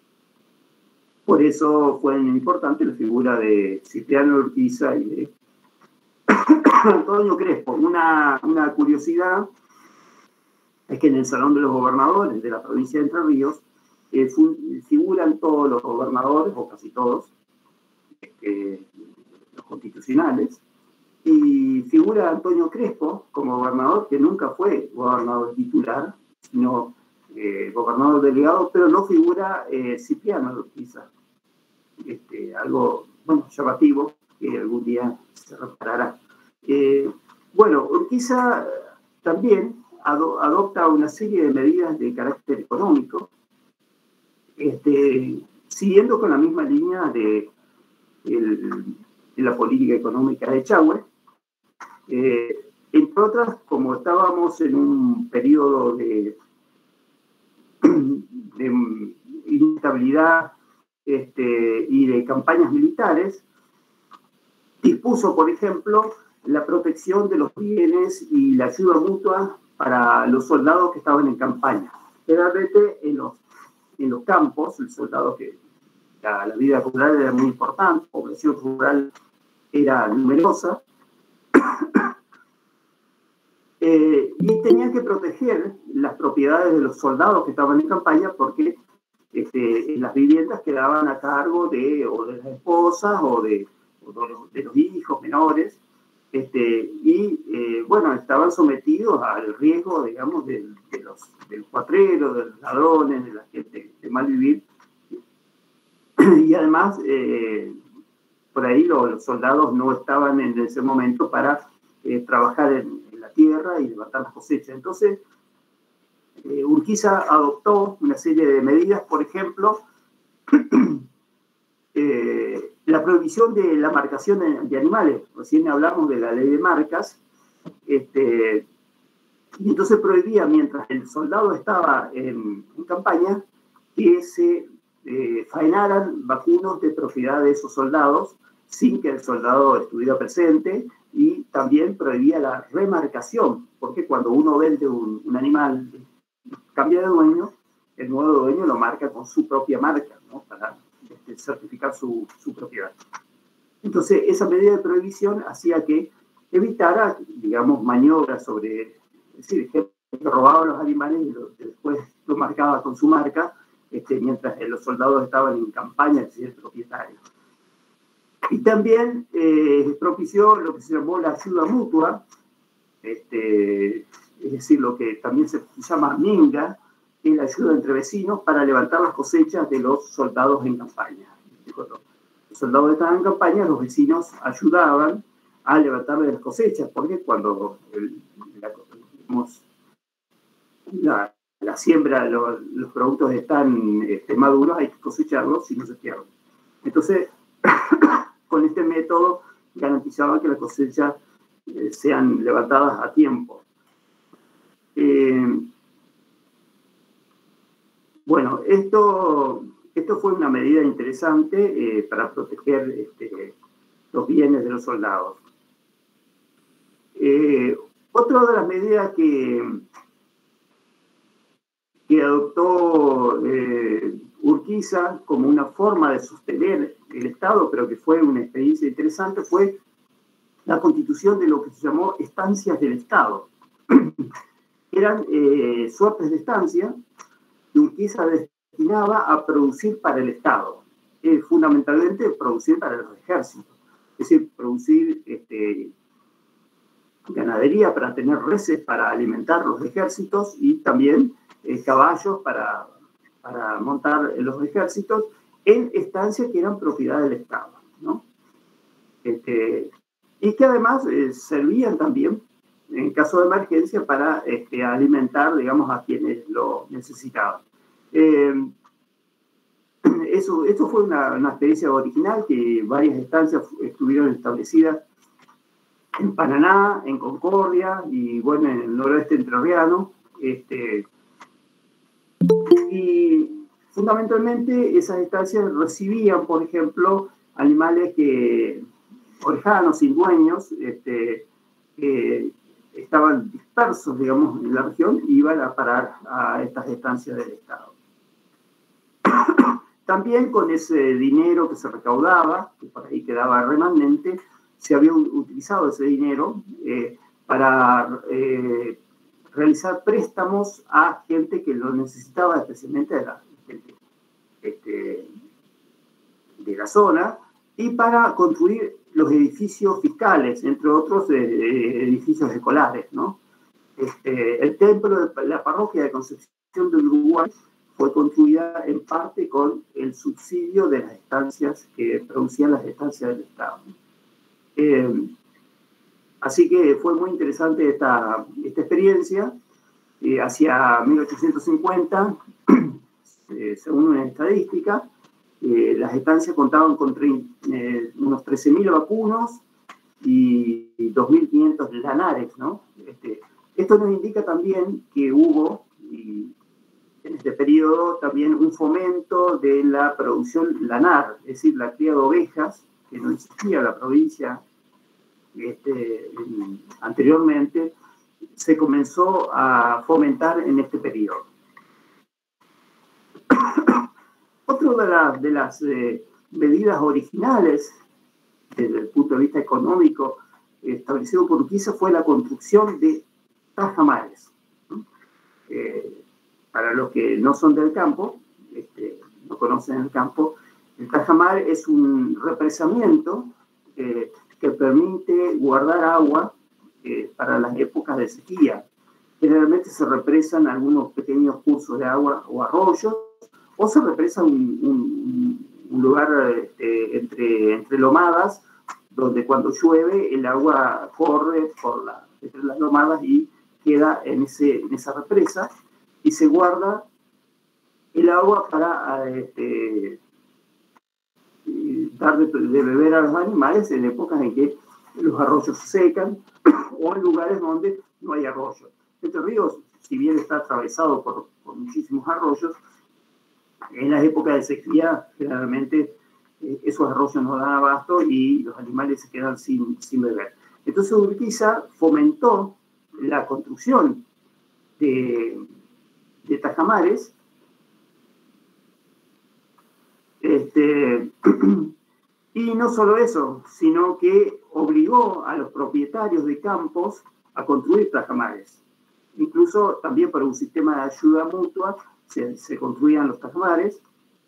Por eso fue importante la figura de Cipriano Urquiza y de Antonio Crespo. Una, una curiosidad es que en el Salón de los Gobernadores de la provincia de Entre Ríos eh, figuran todos los gobernadores, o casi todos, eh, los constitucionales, y figura Antonio Crespo como gobernador, que nunca fue gobernador titular, sino eh, gobernador delegado, pero no figura eh, Cipriano Urquiza. Este, algo, bueno, llamativo, que algún día se reparará. Eh, bueno, Urquiza también ado adopta una serie de medidas de carácter económico, este, siguiendo con la misma línea de, el, de la política económica de Chagüe. Eh, entre otras, como estábamos en un periodo de, de inestabilidad este, y de campañas militares, dispuso, por ejemplo, la protección de los bienes y la ayuda mutua para los soldados que estaban en campaña. Generalmente en los, en los campos, el soldado que la, la vida rural era muy importante, la población rural era numerosa, eh, y tenían que proteger las propiedades de los soldados que estaban en campaña porque este, las viviendas quedaban a cargo de, o de las esposas o de, o de, los, de los hijos menores, este, y eh, bueno, estaban sometidos al riesgo, digamos, de, de los, del cuatrero, de los ladrones, de la gente de mal vivir. Y además, eh, por ahí los, los soldados no estaban en ese momento para eh, trabajar en, en la tierra y levantar las cosechas. Entonces, eh, Urquiza adoptó una serie de medidas, por ejemplo, eh, la prohibición de la marcación de animales. Recién hablamos de la ley de marcas, este, y entonces prohibía, mientras el soldado estaba en, en campaña, que se eh, faenaran vacunos de propiedad de esos soldados sin que el soldado estuviera presente, y también prohibía la remarcación, porque cuando uno vende un, un animal, cambia de dueño, el nuevo dueño lo marca con su propia marca, ¿no? Para este, certificar su, su propiedad. Entonces, esa medida de prohibición hacía que evitara, digamos, maniobras sobre, es decir, que robaba los animales y lo, después lo marcaba con su marca, este, mientras los soldados estaban en campaña, es decir, el propietario. Y también eh, propició lo que se llamó la ayuda mutua, este, es decir, lo que también se llama minga, que es la ayuda entre vecinos para levantar las cosechas de los soldados en campaña. Cuando los soldados estaban en campaña, los vecinos ayudaban a levantarle las cosechas, porque cuando el, la, digamos, la, la siembra, lo, los productos están este, maduros, hay que cosecharlos si no se pierden. Entonces, con este método garantizaba que las cosechas eh, sean levantadas a tiempo. Eh, bueno, esto, esto fue una medida interesante eh, para proteger este, los bienes de los soldados. Eh, otra de las medidas que, que adoptó eh, Urquiza como una forma de sostener el Estado, pero que fue una experiencia interesante, fue la constitución de lo que se llamó estancias del Estado. Eran eh, suertes de estancia que Urquiza destinaba a producir para el Estado, eh, fundamentalmente producir para el ejército, es decir, producir este, ganadería para tener reses para alimentar los ejércitos y también eh, caballos para, para montar los ejércitos en estancias que eran propiedad del Estado, ¿no? Este, y que además eh, servían también en caso de emergencia para este, alimentar, digamos, a quienes lo necesitaban. Eh, eso, eso fue una, una experiencia original, que varias estancias estuvieron establecidas en Paraná, en Concordia y, bueno, en el noroeste entrerriano. Este, y fundamentalmente esas estancias recibían, por ejemplo, animales que, orejanos, sin dueños, este, que estaban dispersos, digamos, en la región, y iban a parar a estas estancias del Estado. También con ese dinero que se recaudaba, que por ahí quedaba remanente, se había utilizado ese dinero eh, para eh, realizar préstamos a gente que lo necesitaba, especialmente de la gente este, de la zona, y para construir los edificios fiscales, entre otros eh, edificios escolares, ¿no? Este, el templo de la parroquia de Concepción del Uruguay fue construida en parte con el subsidio de las estancias que producían las estancias del Estado. Eh, así que fue muy interesante esta, esta experiencia. Eh, hacia mil ochocientos cincuenta, eh, según una estadística, eh, las estancias contaban con eh, unos trece mil vacunos y dos mil quinientos lanares, ¿no? Este, esto nos indica también que hubo, y en este periodo, también un fomento de la producción lanar, es decir, la cría de ovejas, que no existía en la provincia este, anteriormente, se comenzó a fomentar en este periodo. Otra de, la, de las eh, medidas originales, desde el punto de vista económico, establecido por Urquiza, fue la construcción de tajamares. Eh, para los que no son del campo, este, no conocen el campo, el tajamar es un represamiento eh, que permite guardar agua eh, para las épocas de sequía. Generalmente se represan algunos pequeños cursos de agua o arroyos, o se represa un, un, un lugar este, entre, entre lomadas, donde cuando llueve el agua corre por la, entre las lomadas y queda en, ese, en esa represa, y se guarda el agua para este, dar de, de beber a los animales en épocas en que los arroyos se secan o en lugares donde no hay arroyos. Este río, si bien está atravesado por, por muchísimos arroyos, en las épocas de sequía generalmente eh, esos arroyos no dan abasto y los animales se quedan sin, sin beber. Entonces Urquiza fomentó la construcción de, de tajamares, este, y no solo eso, sino que obligó a los propietarios de campos a construir tajamares. Incluso también para un sistema de ayuda mutua se, se construían los tajamares.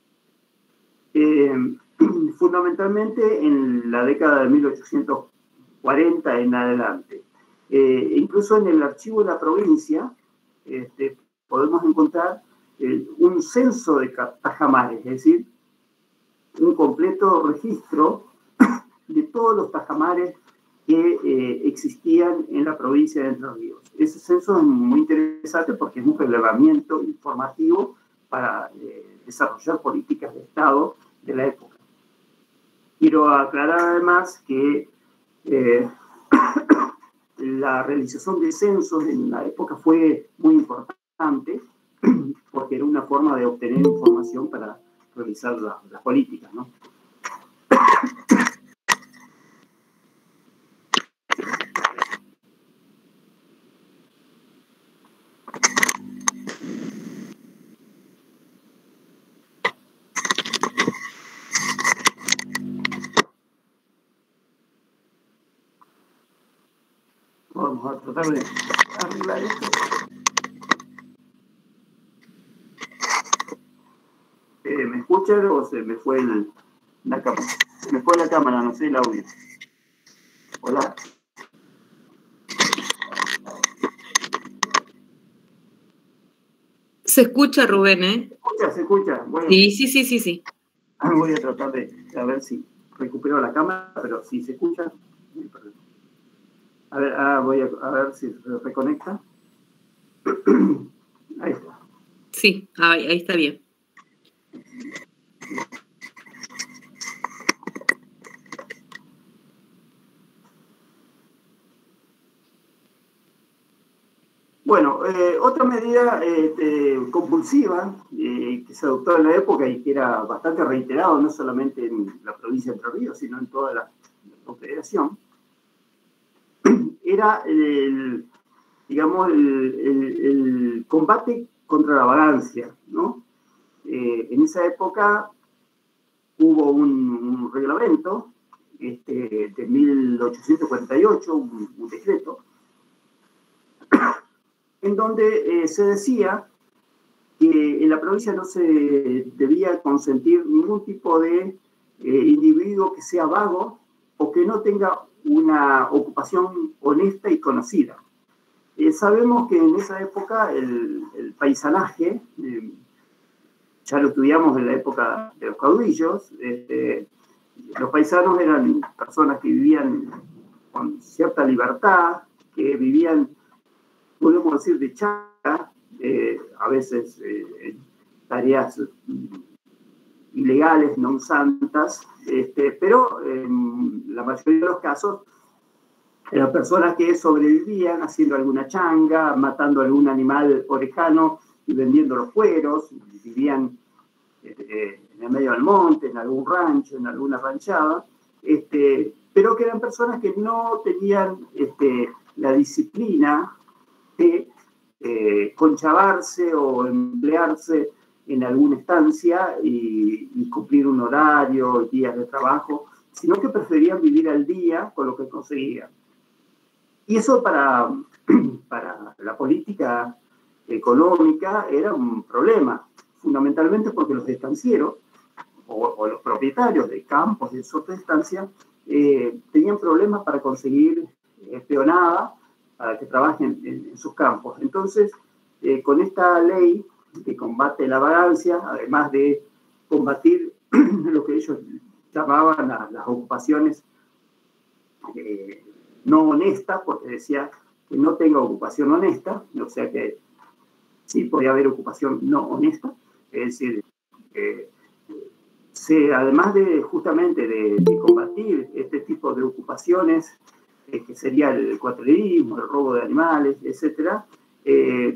Eh, fundamentalmente en la década de mil ochocientos cuarenta en adelante. Eh, incluso en el archivo de la provincia este, podemos encontrar eh, un censo de tajamares, es decir, un completo registro de todos los tajamares que eh, existían en la provincia de Entre Ríos. Ese censo es muy interesante porque es un relevamiento informativo para eh, desarrollar políticas de Estado de la época. Quiero aclarar además que eh, la realización de censos en la época fue muy importante porque era una forma de obtener información para realizar la, las políticas, ¿no? Vamos a tratar de arreglar esto. Eh, ¿Me escuchan o se me fue el, la cámara? Se me fue la cámara, no sé el audio. Hola. Se escucha, Rubén, ¿eh? ¿Se escucha? ¿Se escucha? Bueno, sí, sí, sí, sí, sí. Voy a tratar de a ver si recupero la cámara, pero si se escucha. A ver, ah, voy a, a ver si se reconecta. Ahí está. Sí, ahí, ahí está bien. Bueno, eh, otra medida este, compulsiva eh, que se adoptó en la época y que era bastante reiterado, no solamente en la provincia de Entre Ríos, sino en toda la, la confederación, era el, digamos, el, el, el combate contra la vagancia, ¿no? Eh, en esa época hubo un, un reglamento este, de mil ochocientos cuarenta y ocho, un, un decreto, en donde eh, se decía que en la provincia no se debía consentir ningún tipo de eh, individuo que sea vago o que no tenga una ocupación honesta y conocida. Eh, sabemos que en esa época el, el paisanaje, eh, ya lo estudiamos en la época de los caudillos, este, los paisanos eran personas que vivían con cierta libertad, que vivían, podemos decir, de chacra, eh, a veces eh, tareas ilegales, no santas, este, pero en la mayoría de los casos eran personas que sobrevivían haciendo alguna changa, matando algún animal orejano y vendiendo los cueros, vivían eh, en el medio del monte, en algún rancho, en alguna ranchada, este, pero que eran personas que no tenían este, la disciplina de eh, conchavarse o emplearse en alguna estancia y, y cumplir un horario, días de trabajo, sino que preferían vivir al día con lo que conseguían. Y eso para, para la política económica era un problema, fundamentalmente porque los estancieros o, o los propietarios de campos de subestancia eh, tenían problemas para conseguir eh, peonada para que trabajen en, en sus campos. Entonces, eh, con esta ley que combate la vagancia, además de combatir lo que ellos llamaban la, las ocupaciones eh, no honestas, porque decía que no tenga ocupación honesta, o sea que sí podía haber ocupación no honesta, es decir, eh, se, además de justamente de, de combatir este tipo de ocupaciones, eh, que sería el cuatrerismo, el robo de animales, etcétera, eh,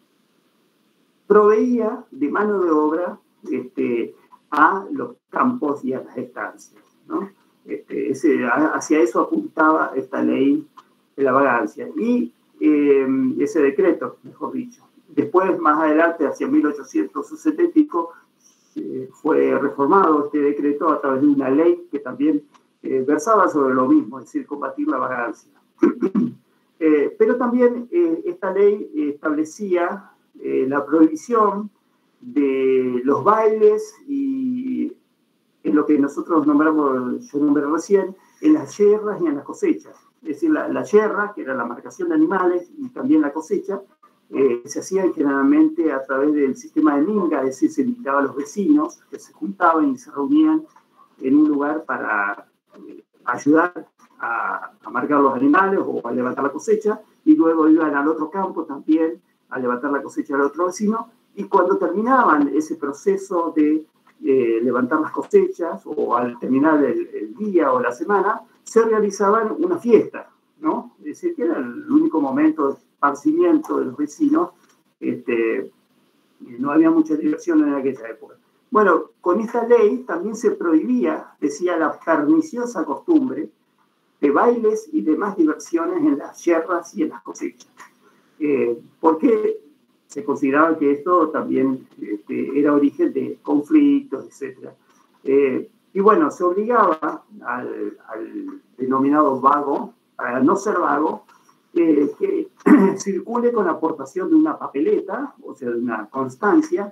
proveía de mano de obra este, a los campos y a las estancias, ¿no? Este, ese, hacia eso apuntaba esta ley de la vagancia y eh, ese decreto, mejor dicho. Después, más adelante, hacia mil ochocientos sesenta y pico, eh, fue reformado este decreto a través de una ley que también eh, versaba sobre lo mismo, es decir, combatir la vagancia. eh, pero también eh, esta ley establecía eh, la prohibición de los bailes y en lo que nosotros nombramos, yo nombré recién, en las yerras y en las cosechas. Es decir, la, la yerra, que era la marcación de animales, y también la cosecha, eh, se hacían generalmente a través del sistema de minga, es decir, se invitaba a los vecinos que se juntaban y se reunían en un lugar para eh, ayudar a, a marcar los animales o a levantar la cosecha, y luego iban al otro campo también a levantar la cosecha del otro vecino, y cuando terminaban ese proceso de eh, levantar las cosechas o al terminar el, el día o la semana, se realizaban una fiesta, ¿no? Es decir, que era el único momento de esparcimiento de los vecinos. Este, no había mucha diversión en aquella época. Bueno, con esta ley también se prohibía, decía, la perniciosa costumbre de bailes y demás diversiones en las yerras y en las cosechas. Eh, porque se consideraba que esto también este, era origen de conflictos, etcétera. Eh, y bueno, se obligaba al, al denominado vago, para no ser vago, eh, que circule con la aportación de una papeleta, o sea, de una constancia,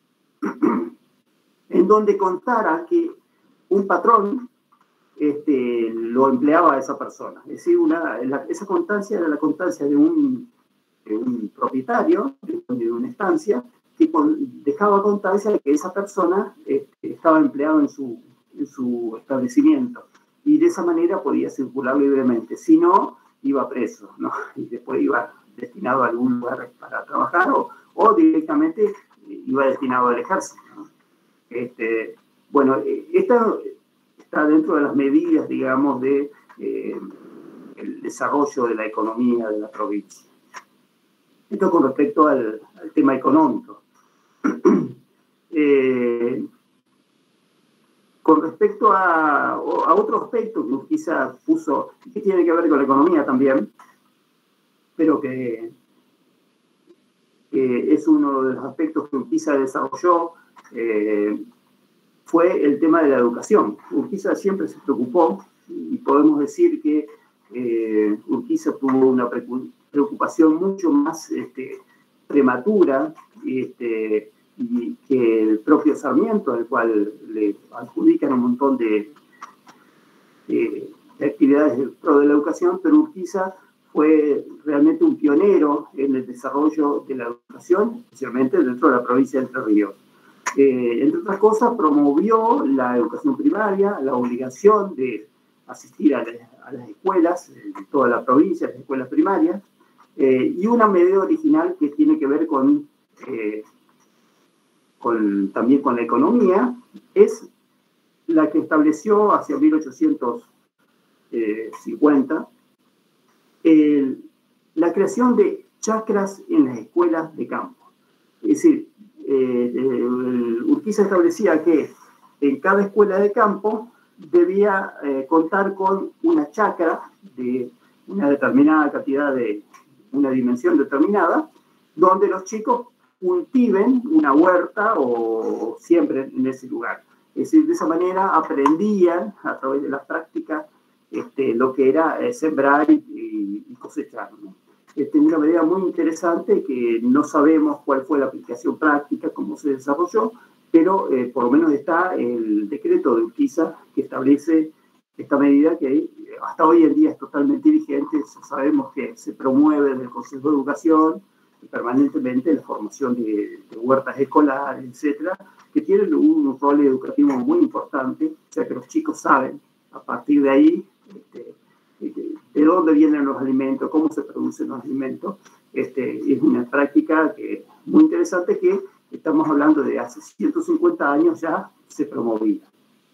en donde contara que un patrón este, lo empleaba a esa persona. Es decir, una, la, esa constancia era la constancia de un, de un propietario de una estancia que con, dejaba constancia de que esa persona este, estaba empleada en su, en su establecimiento y de esa manera podía circular libremente. Si no, iba preso, ¿no? Y después iba destinado a algún lugar para trabajar o, o directamente iba destinado al ejército, ¿no? Este, bueno, esta está dentro de las medidas, digamos, de eh, el desarrollo de la economía de la provincia. Esto con respecto al, al tema económico. eh, con respecto a, a otro aspecto que quizá puso, que tiene que ver con la economía también, pero que, que es uno de los aspectos que Urquiza desarrolló, eh, fue el tema de la educación. Urquiza siempre se preocupó, y podemos decir que eh, Urquiza tuvo una preocupación mucho más este, prematura este, y que el propio Sarmiento, al cual le adjudican un montón de, de, de actividades en pro de la educación, pero Urquiza fue realmente un pionero en el desarrollo de la educación, especialmente dentro de la provincia de Entre Ríos. Eh, entre otras cosas, promovió la educación primaria, la obligación de asistir a, la, a las escuelas de toda la provincia, las escuelas primarias, eh, y una medida original que tiene que ver con, eh, con también con la economía, es la que estableció hacia mil ochocientos cincuenta eh, la creación de chacras en las escuelas de campo. Es decir, Eh, eh, Urquiza establecía que en cada escuela de campo debía eh, contar con una chacra de una determinada cantidad de, una dimensión determinada, donde los chicos cultiven una huerta o siempre en ese lugar. Es decir, de esa manera aprendían a través de la práctica este, lo que era eh, sembrar y, y cosechar, ¿no? Este, una medida muy interesante que no sabemos cuál fue la aplicación práctica, cómo se desarrolló, pero eh, por lo menos está el decreto de Urquiza que establece esta medida que hasta hoy en día es totalmente vigente. Sabemos que se promueve desde el Consejo de Educación permanentemente la formación de, de huertas escolares, etcétera, que tienen un rol educativo muy importante, o sea que los chicos saben a partir de ahí este, de, de dónde vienen los alimentos, cómo se producen los alimentos. Este, es una práctica que, muy interesante que estamos hablando de hace ciento cincuenta años ya se promovía.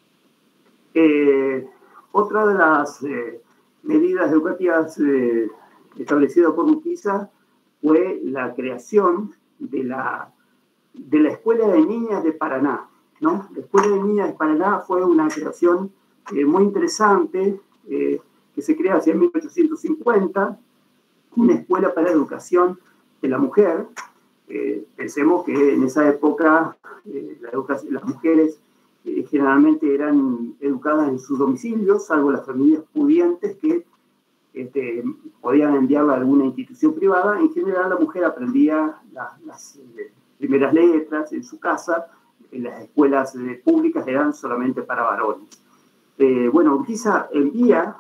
Eh, otra de las eh, medidas educativas eh, establecidas por Urquiza fue la creación de la, de la Escuela de Niñas de Paraná, ¿no? La Escuela de Niñas de Paraná fue una creación eh, muy interesante eh, que se crea hacia mil ochocientos cincuenta, una escuela para la educación de la mujer. Eh, pensemos que en esa época eh, la educación, las mujeres eh, generalmente eran educadas en sus domicilios, salvo las familias pudientes que este, podían enviarla a alguna institución privada. En general la mujer aprendía la, las eh, primeras letras en su casa. En las escuelas eh, públicas eran solamente para varones. Eh, bueno, Urquiza envía,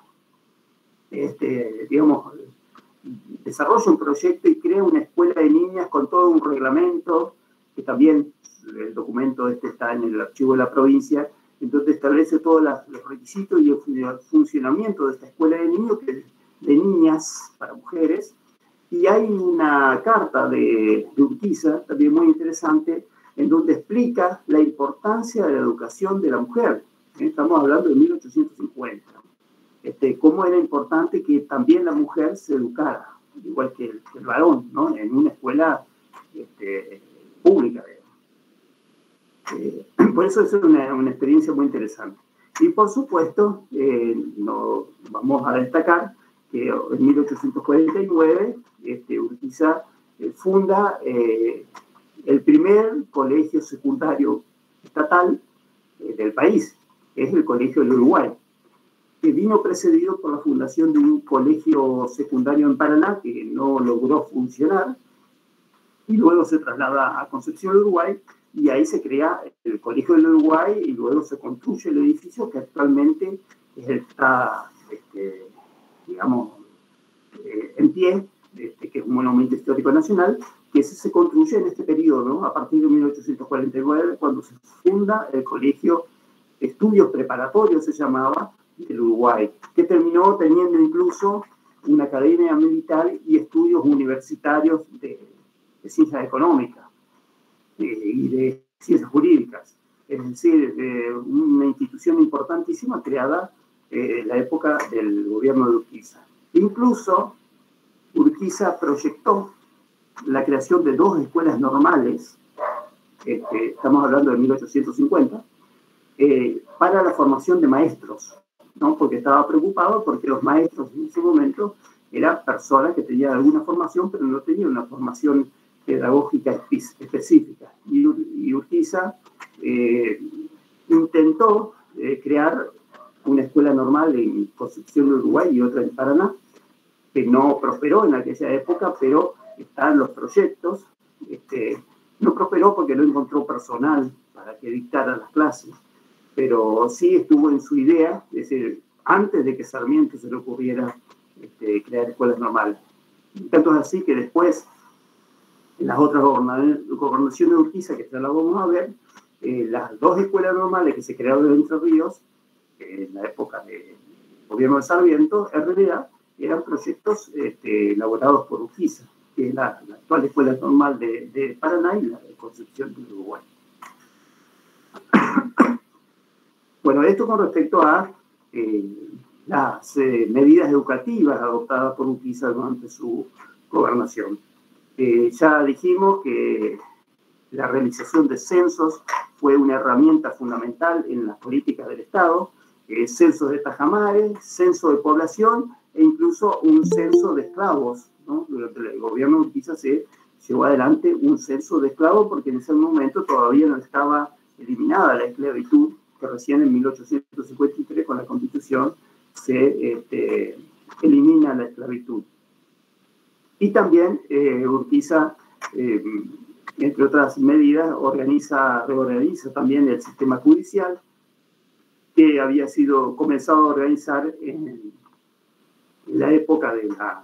este, digamos, desarrolla un proyecto y crea una escuela de niñas con todo un reglamento, que también el documento este está en el archivo de la provincia, entonces establece todos los requisitos y el funcionamiento de esta escuela de niños, que, de niñas para mujeres. Y hay una carta de, de Urquiza, también muy interesante, en donde explica la importancia de la educación de la mujer. Estamos hablando de mil ochocientos cincuenta. Este, cómo era importante que también la mujer se educara, igual que el, que el varón, ¿no? En una escuela este, pública. Eh, por eso es una, una experiencia muy interesante. Y por supuesto, eh, no, vamos a destacar que en mil ochocientos cuarenta y nueve este, Urquiza eh, funda eh, el primer colegio secundario estatal eh, del país, que es el Colegio del Uruguay, que vino precedido por la fundación de un colegio secundario en Paraná que no logró funcionar, y luego se traslada a Concepción, Uruguay, y ahí se crea el Colegio del Uruguay, y luego se construye el edificio que actualmente está, este, digamos, eh, en pie, este, que es un monumento histórico nacional, que se, se construye en este periodo, ¿no? A partir de mil ochocientos cuarenta y nueve, cuando se funda el Colegio Estudios Preparatorios, se llamaba, del Uruguay, que terminó teniendo incluso una academia militar y estudios universitarios de, de ciencias económicas eh, y de ciencias jurídicas. Es decir, eh, una institución importantísima creada eh, en la época del gobierno de Urquiza. Incluso Urquiza proyectó la creación de dos escuelas normales, este, estamos hablando de mil ochocientos cincuenta, eh, para la formación de maestros, ¿no? Porque estaba preocupado porque los maestros en ese momento eran personas que tenían alguna formación, pero no tenían una formación pedagógica específica. Y, y Urquiza eh, intentó eh, crear una escuela normal en Concepción, Uruguay, y otra en Paraná, que no prosperó en aquella época, pero están los proyectos. Este, no prosperó porque no encontró personal para que dictara las clases, pero sí estuvo en su idea, es decir, antes de que Sarmiento se le ocurriera este, crear escuelas normales. Tanto es así que después, en las otras gobernaciones de Urquiza, que ya las vamos a ver, eh, las dos escuelas normales que se crearon en Entre Ríos, eh, en la época del gobierno de Sarmiento, en realidad eran proyectos este, elaborados por Urquiza, que es la, la actual escuela normal de, de Paraná y la de Concepción del Uruguay. Bueno, esto con respecto a eh, las eh, medidas educativas adoptadas por Urquiza durante su gobernación. Eh, ya dijimos que la realización de censos fue una herramienta fundamental en las políticas del Estado. eh, censos de tajamares, censo de población e incluso un censo de esclavos, ¿no? Durante el gobierno de Urquiza se llevó adelante un censo de esclavos porque en ese momento todavía no estaba eliminada la esclavitud, que recién en mil ochocientos cincuenta y tres con la Constitución se este, elimina la esclavitud. Y también eh, Urquiza, eh, entre otras medidas, organiza, reorganiza también el sistema judicial, que había sido comenzado a organizar en la época de la,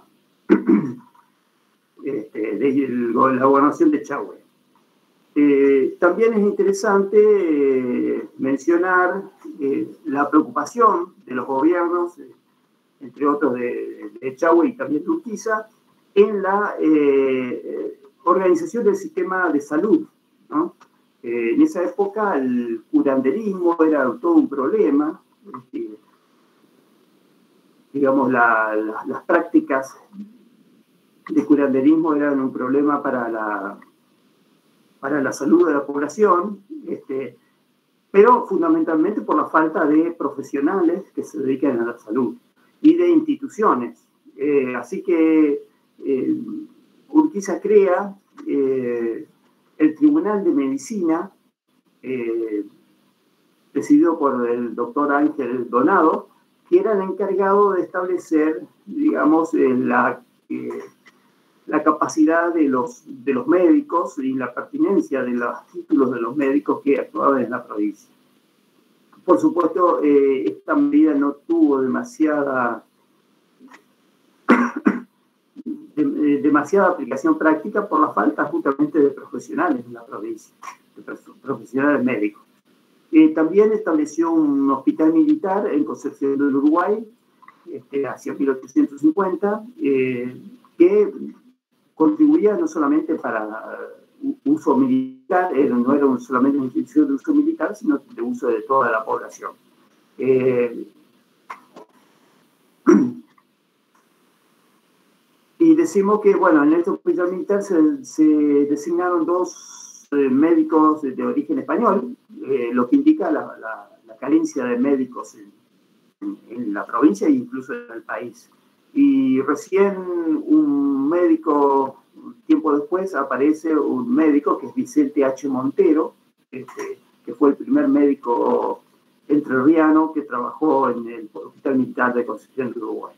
este, de la gobernación de Echagüe. Eh, también es interesante eh, mencionar eh, la preocupación de los gobiernos, eh, entre otros de, de Echagüe y también de Urquiza, en la eh, organización del sistema de salud, ¿no? Eh, en esa época el curanderismo era todo un problema, este, digamos, la, la, las prácticas de curanderismo eran un problema para la, para la salud de la población, este, pero fundamentalmente por la falta de profesionales que se dedican a la salud y de instituciones. Eh, así que eh, Urquiza crea eh, el Tribunal de Medicina, eh, presidido por el doctor Ángel Donado, que era el encargado de establecer, digamos, eh, la, eh, la capacidad de los, de los médicos y la pertinencia de los títulos de los médicos que actuaban en la provincia. Por supuesto, eh, esta medida no tuvo demasiada, de, de, demasiada aplicación práctica por la falta justamente de profesionales en la provincia, de profesionales médicos. Eh, también estableció un hospital militar en Concepción del Uruguay, este, hacia mil ochocientos cincuenta, eh, que contribuía no solamente para uso militar, eh, no era un, solamente una institución de uso militar, sino de uso de toda la población. Eh, y decimos que, bueno, en este hospital militar se, se designaron dos eh, médicos de, de origen español, eh, lo que indica la, la, la carencia de médicos en, en, en la provincia e incluso en el país. Y recién un médico, tiempo después, aparece un médico que es Vicente H. Montero, este, que fue el primer médico entrerriano que trabajó en el Hospital Militar de Concepción del Uruguay.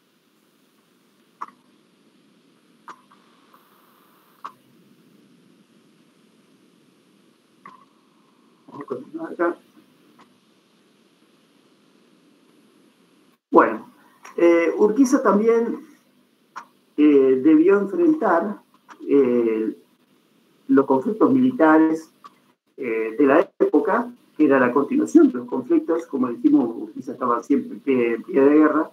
Vamos a continuar acá. Bueno, eh, Urquiza también eh, debió enfrentar eh, los conflictos militares eh, de la época, que era la continuación de los conflictos. Como dijimos, Urquiza estaba siempre en pie, en pie de guerra.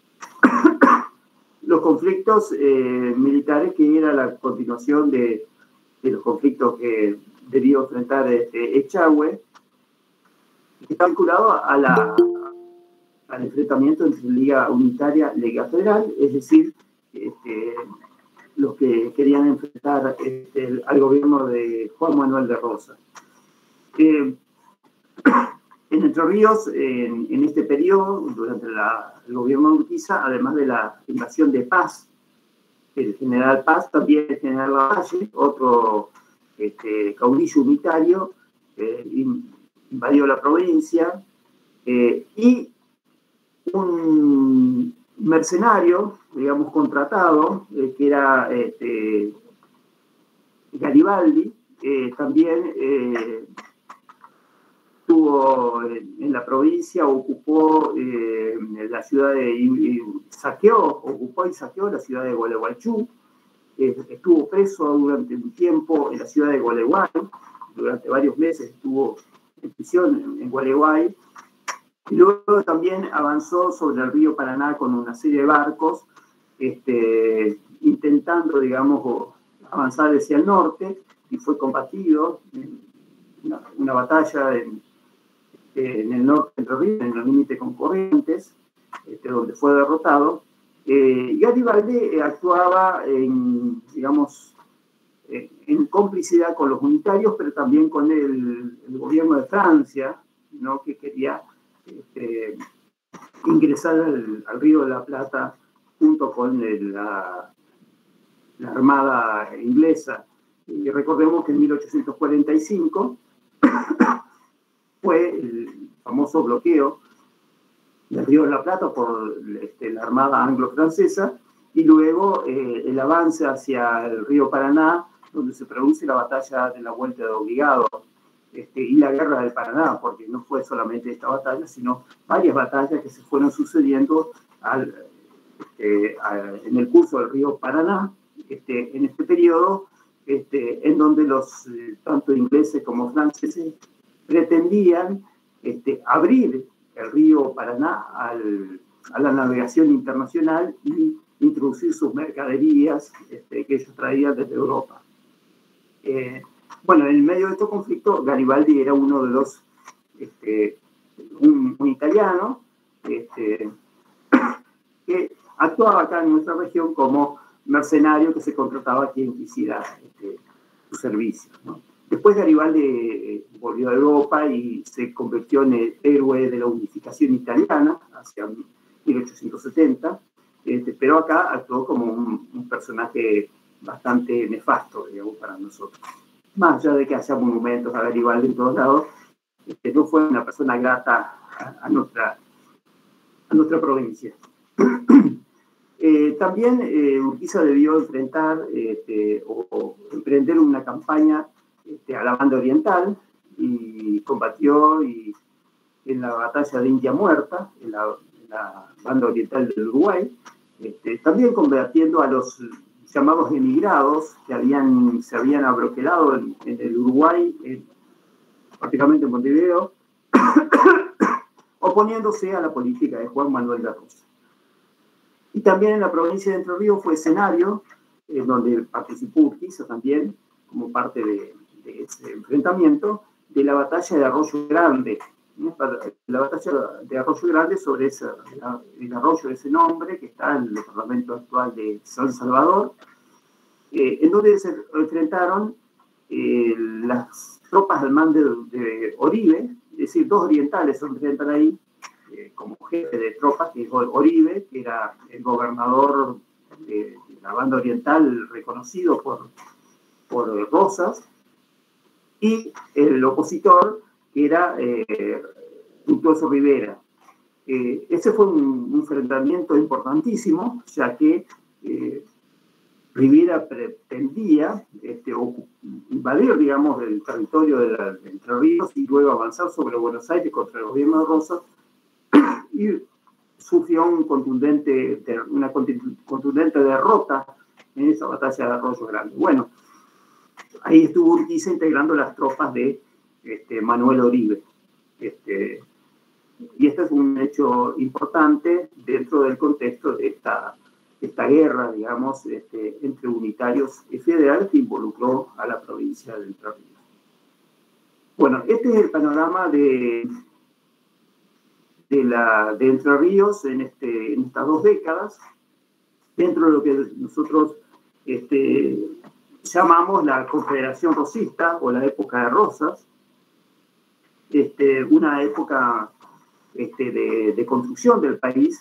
Los conflictos eh, militares, que era la continuación de, de los conflictos que debió enfrentar este, Echagüe, que está vinculado a la, al enfrentamiento entre Liga Unitaria y Liga Federal, es decir, este, los que querían enfrentar este, al gobierno de Juan Manuel de Rosas. Eh, en Entre Ríos, en, en este periodo, durante la, el gobierno de Urquiza, además de la invasión de Paz, el general Paz, también el general Lavalle, otro este, caudillo unitario, eh, invadió la provincia, eh, y un mercenario, digamos, contratado, eh, que era este, Garibaldi, eh, también eh, estuvo en, en la provincia, ocupó eh, la ciudad de, y, y saqueó, ocupó y saqueó la ciudad de Gualeguaychú, eh, estuvo preso durante un tiempo en la ciudad de Gualeguay, durante varios meses estuvo en prisión en, en Gualeguay, y luego también avanzó sobre el río Paraná con una serie de barcos, este, intentando, digamos, avanzar hacia el norte, y fue combatido en una, una batalla en, en el norte de Entre Ríos, en el límite con Corrientes, este, donde fue derrotado. Eh, Garibaldi eh, actuaba en, digamos, eh, en complicidad con los unitarios, pero también con el, el gobierno de Francia, ¿no?, que quería este, ingresar al, al Río de la Plata junto con el, la, la Armada inglesa. Y recordemos que en mil ochocientos cuarenta y cinco fue el famoso bloqueo del Río de la Plata por este, la Armada anglo-francesa, y luego eh, el avance hacia el río Paraná, donde se produce la batalla de la Vuelta de Obligado, este, y la Guerra del Paraná, porque no fue solamente esta batalla, sino varias batallas que se fueron sucediendo al, este, a, en el curso del río Paraná, este, en este periodo, este, en donde los eh, tanto ingleses como franceses pretendían este, abrir el río Paraná al, a la navegación internacional y introducir sus mercaderías este, que ellos traían desde Europa. Eh, bueno, en el medio de este conflicto, Garibaldi era uno de los, este, un, un italiano, este, que actuaba acá en nuestra región como mercenario que se contrataba a quien quisiera este, su servicio, ¿no? Después Garibaldi eh, volvió a Europa y se convirtió en el héroe de la unificación italiana hacia mil ochocientos setenta, este, pero acá actuó como un, un personaje bastante nefasto, digamos, para nosotros. Más allá de que haya monumentos a Garibaldi en todos lados, este, no fue una persona grata a, a, nuestra, a nuestra provincia. Eh, también eh, Urquiza debió enfrentar este, o, o emprender una campaña este, a la banda oriental y combatió y, en la batalla de India Muerta, en la, en la banda oriental del Uruguay, este, también combatiendo a los llamados emigrados que habían, se habían abroquelado en, en el Uruguay, en, prácticamente en Montevideo, oponiéndose a la política de Juan Manuel de Rosas. Y también en la provincia de Entre Ríos fue escenario, eh, donde participó Urquiza también, como parte de, de ese enfrentamiento, de la batalla de Arroyo Grande. ¿no? La batalla de Arroyo Grande sobre ese, la, el arroyo de ese nombre, que está en el departamento actual de San Salvador, eh, en donde se enfrentaron eh, las tropas al mando de, de Oribe, es decir, dos orientales se enfrentan ahí, como jefe de tropas, que es Oribe, que era el gobernador de la banda oriental reconocido por, por Rosas, y el opositor, que era eh, Fructuoso Rivera. Eh, ese fue un, un enfrentamiento importantísimo, ya que eh, Rivera pretendía este, invadir, digamos, el territorio de, la, de Entre Ríos y luego avanzar sobre Buenos Aires contra el gobierno de Rosas, y sufrió un contundente, una contundente derrota en esa batalla de Arroyo Grande. Bueno, ahí estuvo Urquiza integrando las tropas de este, Manuel Oribe. Este, y este es un hecho importante dentro del contexto de esta, esta guerra, digamos, este, entre unitarios y federales que involucró a la provincia de Entre Ríos. Bueno, este es el panorama de... De, la, de Entre Ríos en, este, en estas dos décadas, dentro de lo que nosotros este, llamamos la Confederación Rosista o la época de Rosas, este, una época este, de, de construcción del país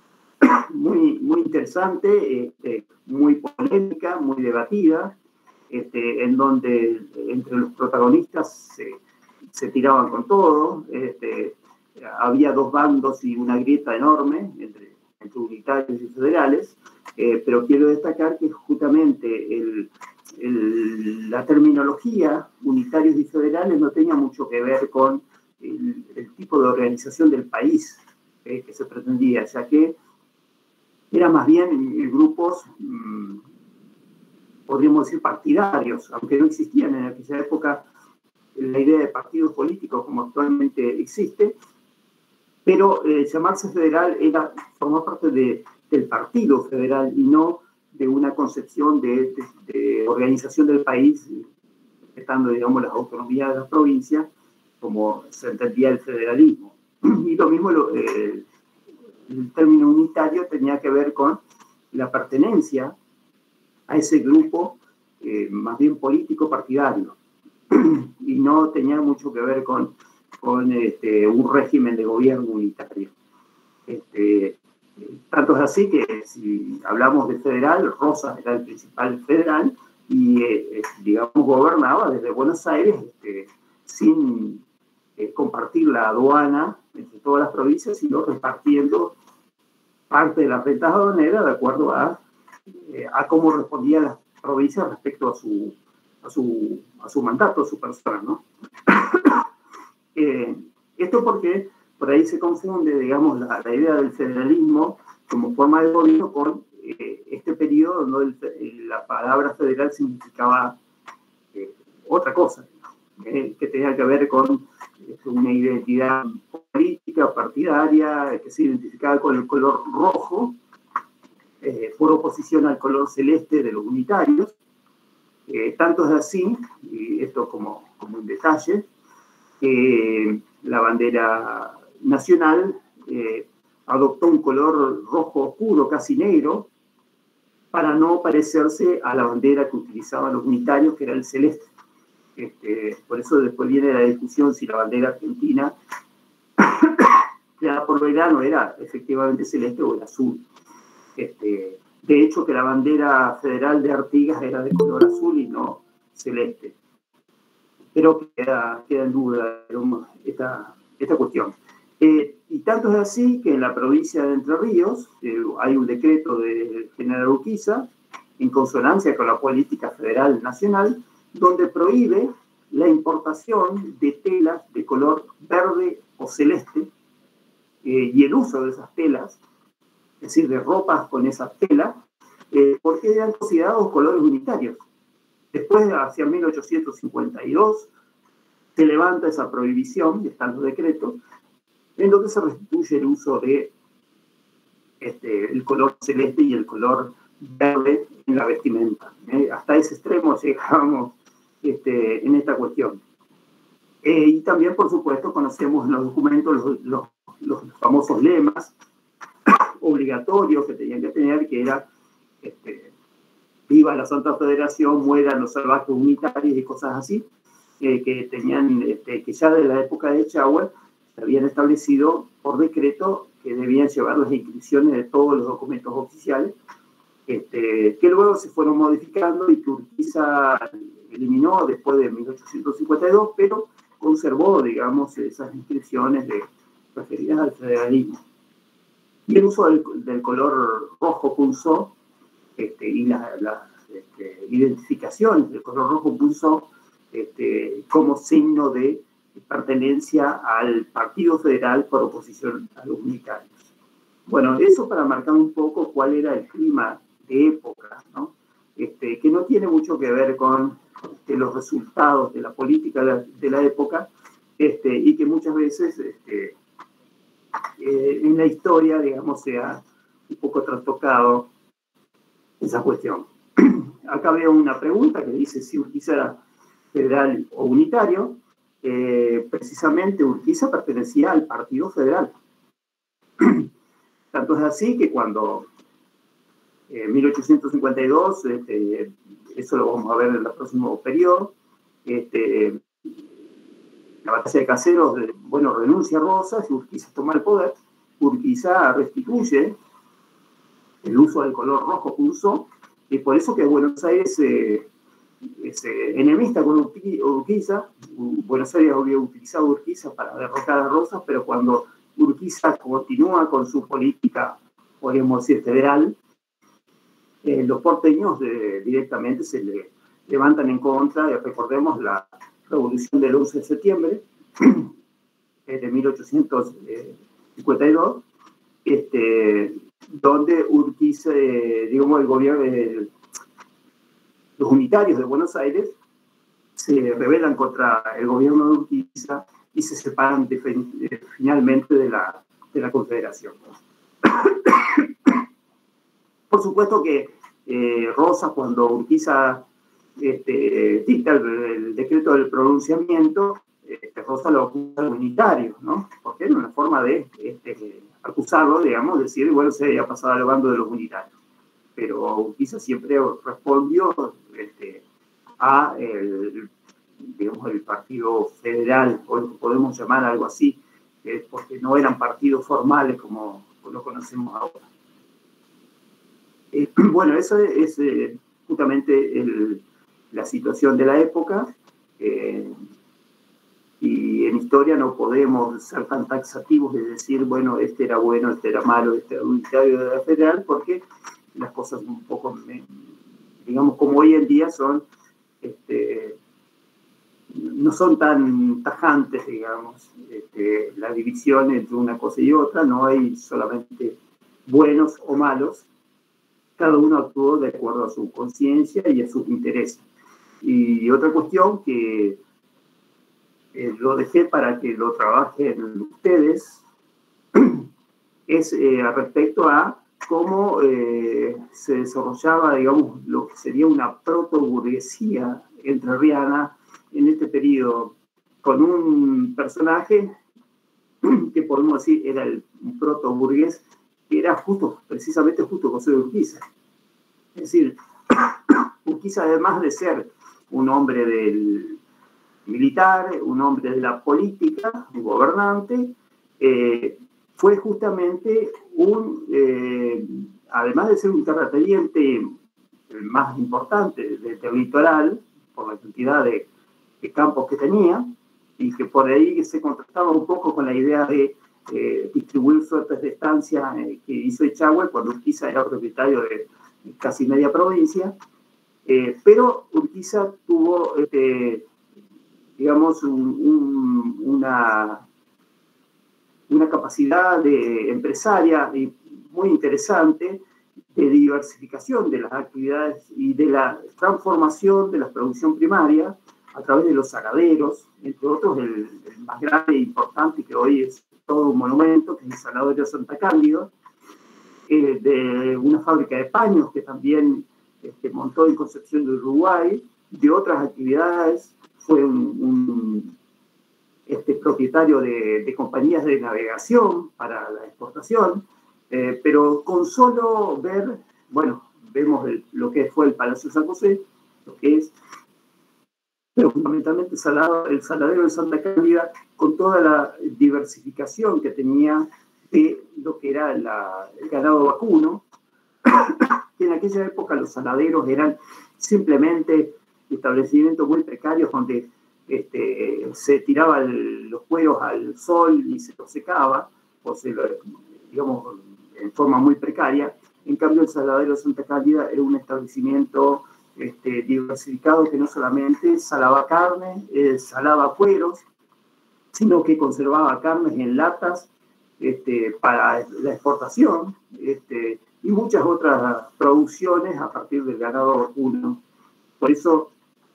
muy, muy interesante, este, muy polémica, muy debatida, este, en donde entre los protagonistas se, se tiraban con todo, este, había dos bandos y una grieta enorme entre, entre unitarios y federales, eh, pero quiero destacar que justamente el, el, la terminología unitarios y federales no tenía mucho que ver con el, el tipo de organización del país eh, que se pretendía, ya que eran más bien grupos, mmm, podríamos decir, partidarios, aunque no existían en aquella época la idea de partidos políticos como actualmente existe, pero eh, llamarse federal era formar parte de, del partido federal y no de una concepción de, de, de organización del país, respetando, digamos, las autonomías de las provincias, como se entendía el federalismo. Y lo mismo, lo, eh, el término unitario tenía que ver con la pertenencia a ese grupo eh, más bien político partidario, y no tenía mucho que ver con con este, un régimen de gobierno unitario. Este, tanto es así que si hablamos de federal, Rosas era el principal federal y, eh, digamos, gobernaba desde Buenos Aires este, sin eh, compartir la aduana entre todas las provincias, sino repartiendo parte de las rentas aduaneras de acuerdo a, eh, a cómo respondían las provincias respecto a su, a su, a su mandato, a su persona, ¿no? eh, esto porque por ahí se confunde, digamos, la, la idea del federalismo como forma de gobierno con eh, este periodo donde el, la palabra federal significaba eh, otra cosa, eh, que tenía que ver con eh, una identidad política, partidaria, que se identificaba con el color rojo, eh, por oposición al color celeste de los unitarios. Eh, tanto es así, y esto como, como un detalle, que la bandera nacional eh, adoptó un color rojo oscuro, casi negro, para no parecerse a la bandera que utilizaban los unitarios, que era el celeste. Este, por eso después viene la discusión si la bandera argentina, creada por Belgrano, era efectivamente celeste o era azul. Este, de hecho, que la bandera federal de Artigas era de color azul y no celeste. Pero queda, queda en duda esta, esta cuestión. Eh, y tanto es así que en la provincia de Entre Ríos eh, hay un decreto del general Urquiza, en consonancia con la política federal nacional, donde prohíbe la importación de telas de color verde o celeste eh, y el uso de esas telas, es decir, de ropas con esas telas, eh, porque eran considerados colores unitarios. Después, hacia mil ochocientos cincuenta y dos, se levanta esa prohibición, y están los decretos, en donde se restituye el uso de este, el color celeste y el color verde en la vestimenta. ¿eh? Hasta ese extremo llegamos este, en esta cuestión. Eh, y también, por supuesto, conocemos en los documentos los, los, los famosos lemas obligatorios que tenían que tener, que era este, viva la Santa Federación, mueran los salvajes unitarios y cosas así, eh, que tenían, este, que ya de la época de Echagüe se habían establecido por decreto que debían llevar las inscripciones de todos los documentos oficiales, este, que luego se fueron modificando y que Urquiza eliminó después de mil ochocientos cincuenta y dos, pero conservó, digamos, esas inscripciones de, referidas al federalismo. Y el uso del, del color rojo punzó este, y las la, este, identificaciones del color rojo punzó este, como signo de pertenencia al Partido Federal por oposición a los unitarios. Bueno, eso para marcar un poco cuál era el clima de época, ¿no? Este, que no tiene mucho que ver con este, los resultados de la política de la, de la época, este, y que muchas veces este, eh, en la historia, digamos, se ha un poco trastocado esa cuestión. Acá veo una pregunta que dice si Urquiza era federal o unitario. Eh, precisamente Urquiza pertenecía al Partido Federal. Tanto es así que cuando en eh, mil ochocientos cincuenta y dos, este, eso lo vamos a ver en el próximo periodo, este, la batalla de Caseros, bueno, renuncia a Rosas y Urquiza toma el poder. Urquiza restituye el uso del color rojo punzó, y por eso que Buenos Aires eh, es eh, enemista con Urquiza. Buenos Aires había utilizado Urquiza para derrocar a Rosas, pero cuando Urquiza continúa con su política, podríamos decir, federal, eh, los porteños de, directamente se le levantan en contra. Y recordemos la revolución del once de septiembre eh, de mil ochocientos cincuenta y dos, este, donde Urquiza, eh, digamos, el gobierno, eh, los unitarios de Buenos Aires se rebelan contra el gobierno de Urquiza y se separan de, de, finalmente de la, de la Confederación. Por supuesto que eh, Rosas, cuando Urquiza este, dicta el, el decreto del pronunciamiento, este, Rosas lo acusa de unitario, ¿no? Porque era una forma de este, acusarlo, digamos, decir, bueno, se había pasado al bando de los unitarios. Pero Urquiza siempre respondió este, a el, digamos, el Partido Federal, o lo que podemos llamar algo así, eh, porque no eran partidos formales como lo conocemos ahora. Eh, bueno, eso es, es eh, justamente el, la situación de la época, eh, y en historia no podemos ser tan taxativos de decir, bueno, este era bueno, este era malo, este era unitario de la federal, porque las cosas un poco, digamos, como hoy en día son, este, no son tan tajantes, digamos, este, la división entre una cosa y otra, no hay solamente buenos o malos, cada uno actuó de acuerdo a su conciencia y a sus intereses. Y otra cuestión que eh, lo dejé para que lo trabajen ustedes es eh, respecto a cómo eh, se desarrollaba, digamos, lo que sería una proto-burguesía entrerriana en este periodo, con un personaje que podemos decir era el proto-burgués, que era justo, precisamente justo José de Urquiza. Es decir, Urquiza, además de ser un hombre del militar, un hombre de la política, un gobernante, eh, fue justamente un, eh, además de ser un terrateniente más importante del litoral, por la cantidad de, de campos que tenía, y que por ahí se contrastaba un poco con la idea de eh, distribuir suertes de estancia eh, que hizo Echagüe cuando Urquiza era propietario de casi media provincia, eh, pero Urquiza tuvo, este, digamos, un, un, una, una capacidad de empresaria y muy interesante de diversificación de las actividades y de la transformación de la producción primaria a través de los saladeros, entre otros el, el más grande e importante, que hoy es todo un monumento, que es el Saladero de Santa Cándida, eh, de una fábrica de paños que también este, montó en Concepción de Uruguay, de otras actividades, fue un, un este, propietario de, de compañías de navegación para la exportación, eh, pero con solo ver, bueno, vemos el, lo que fue el Palacio San José, lo que es, pero fundamentalmente el, salado, el Saladero de Santa Cándida, con toda la diversificación que tenía de lo que era la, el ganado vacuno, que en aquella época los saladeros eran simplemente establecimientos muy precarios donde este, se tiraban los cueros al sol y se los secaba, o se lo, digamos, en forma muy precaria. En cambio, el Saladero de Santa Cándida era un establecimiento este, diversificado que no solamente salaba carne, eh, salaba cueros, sino que conservaba carnes en latas este, para la exportación, este, y muchas otras producciones a partir del ganado vacuno. Por eso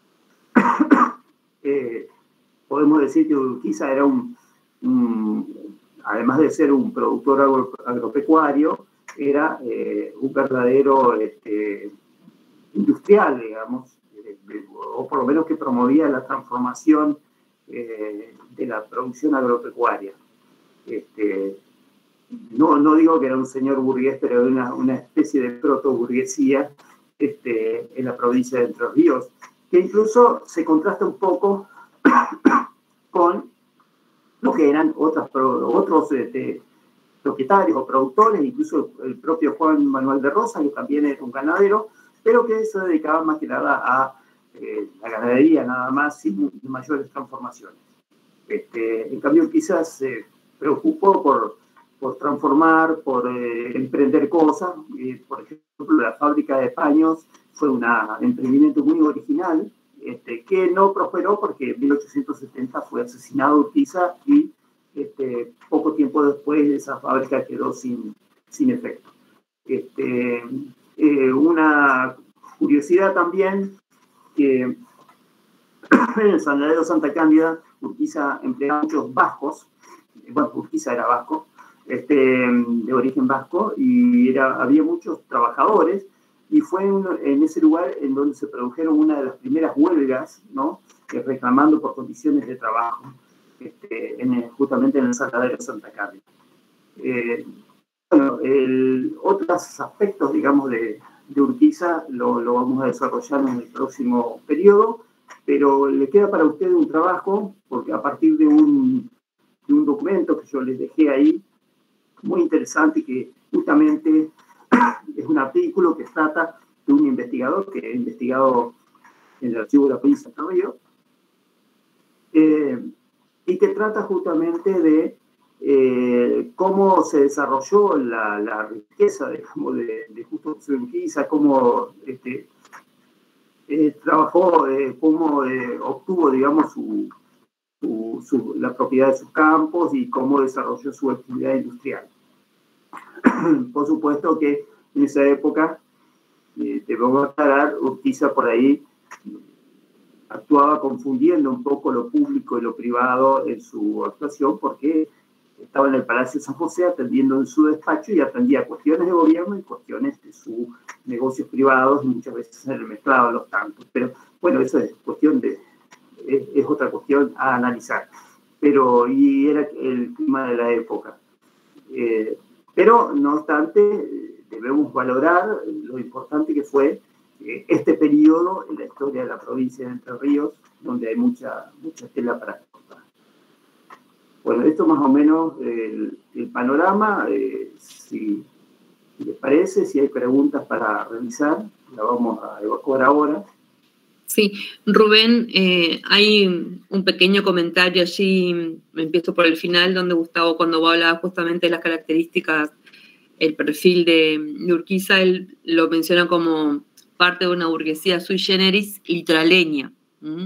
eh, podemos decir que Urquiza era un, un, además de ser un productor agro, agropecuario, era eh, un verdadero este, industrial, digamos, eh, o por lo menos que promovía la transformación eh, de la producción agropecuaria. Este, no, no digo que era un señor burgués, pero era una, una especie de proto-burguesía este, en la provincia de Entre Ríos, que incluso se contrasta un poco con lo que eran otras, otros este, propietarios o productores, incluso el propio Juan Manuel de Rosa, que también era un ganadero, pero que se dedicaba más que nada a eh, la ganadería, nada más, sin mayores transformaciones. Este, en cambio, quizás se preocupó por, por transformar, por eh, emprender cosas. Eh, por ejemplo, la fábrica de paños fue un emprendimiento muy original, este, que no prosperó porque en mil ochocientos setenta fue asesinado Urquiza y este, poco tiempo después esa fábrica quedó sin, sin efecto. Este, eh, una curiosidad también, que en el Saladero Santa Cándida Urquiza empleaba muchos vascos, bueno, Urquiza era vasco, este, de origen vasco, y era, había muchos trabajadores, y fue en, en ese lugar en donde se produjeron una de las primeras huelgas, ¿no? Eh, reclamando por condiciones de trabajo, este, en el, justamente en el Saladero Santa Cándida. Eh, bueno, el, otros aspectos, digamos, de, de Urquiza lo, lo vamos a desarrollar en el próximo periodo, pero le queda para ustedes un trabajo, porque a partir de un, de un documento que yo les dejé ahí, muy interesante, que justamente es un artículo que trata de un investigador que ha investigado en el archivo de la provincia de Entre Ríos, eh, y que trata justamente de eh, cómo se desarrolló la, la riqueza, digamos, de, de Justo José Urquiza, cómo este, eh, trabajó, eh, cómo eh, obtuvo, digamos, su, su, su, la propiedad de sus campos y cómo desarrolló su actividad industrial. Por supuesto que en esa época, eh, debemos aclarar, Urquiza por ahí actuaba confundiendo un poco lo público y lo privado en su actuación, porque estaba en el Palacio de San José atendiendo en su despacho y atendía cuestiones de gobierno y cuestiones de sus negocios privados, y muchas veces se le mezclaban los tantos. Pero bueno, eso es cuestión de, es, es otra cuestión a analizar. Pero, y era el clima de la época. Eh, pero, no obstante, debemos valorar lo importante que fue eh, este periodo en la historia de la provincia de Entre Ríos, donde hay mucha, mucha tela para cortar. Bueno, esto más o menos el, el panorama. Eh, si, si les parece, si hay preguntas para revisar, la vamos a evacuar ahora. Sí, Rubén, eh, hay un pequeño comentario allí, me empiezo por el final, donde Gustavo, cuando hablaba justamente de las características, el perfil de, de Urquiza, él lo menciona como parte de una burguesía sui generis litoraleña. ¿Mm?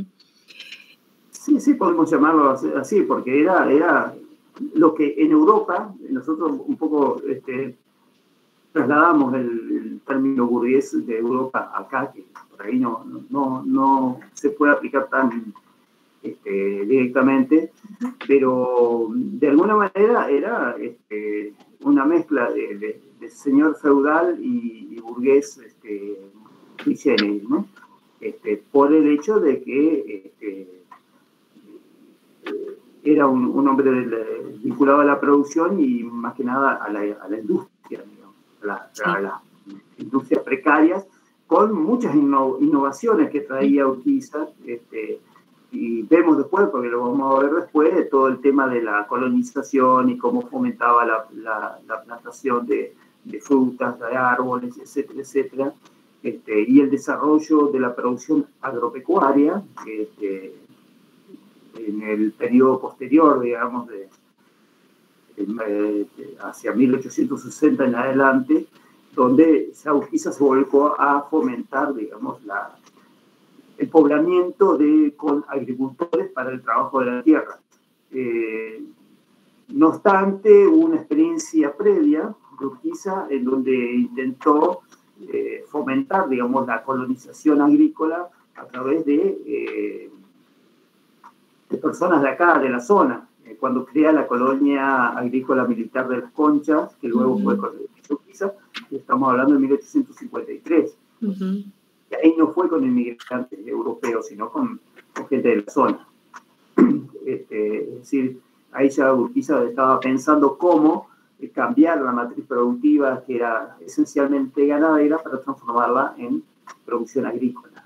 Sí, sí, podemos llamarlo así, porque era, era lo que en Europa, nosotros un poco este, trasladamos el, el término burgués de Europa acá, que por ahí no, no, no se puede aplicar tan este, directamente, pero de alguna manera era este, una mezcla de, de, de señor feudal y, y burgués este, sui generis, ¿no? Este, por el hecho de que este, era un, un hombre de, de, vinculado a la producción y más que nada a la, a la industria, digamos, a, la, sí. a las industrias precarias, con muchas inno, innovaciones que traía Urquiza, este, y vemos después, porque lo vamos a ver después, de todo el tema de la colonización y cómo fomentaba la, la, la plantación de, de frutas, de árboles, etcétera, etcétera, este, y el desarrollo de la producción agropecuaria, este, en el periodo posterior, digamos, de, de, de hacia mil ochocientos sesenta en adelante, donde Urquiza se volcó a fomentar, digamos, la, el poblamiento de, con agricultores para el trabajo de la tierra. Eh, no obstante, hubo una experiencia previa de Urquiza en donde intentó eh, fomentar, digamos, la colonización agrícola a través de... Eh, de personas de acá, de la zona, eh, cuando crea la colonia agrícola militar de Las Conchas, que luego uh-huh. fue con el Urquiza, estamos hablando de mil ochocientos cincuenta y tres. Uh-huh. Y ahí no fue con inmigrantes europeos, sino con, con gente de la zona. Este, es decir, ahí ya Urquiza estaba pensando cómo eh, cambiar la matriz productiva, que era esencialmente ganadera, para transformarla en producción agrícola.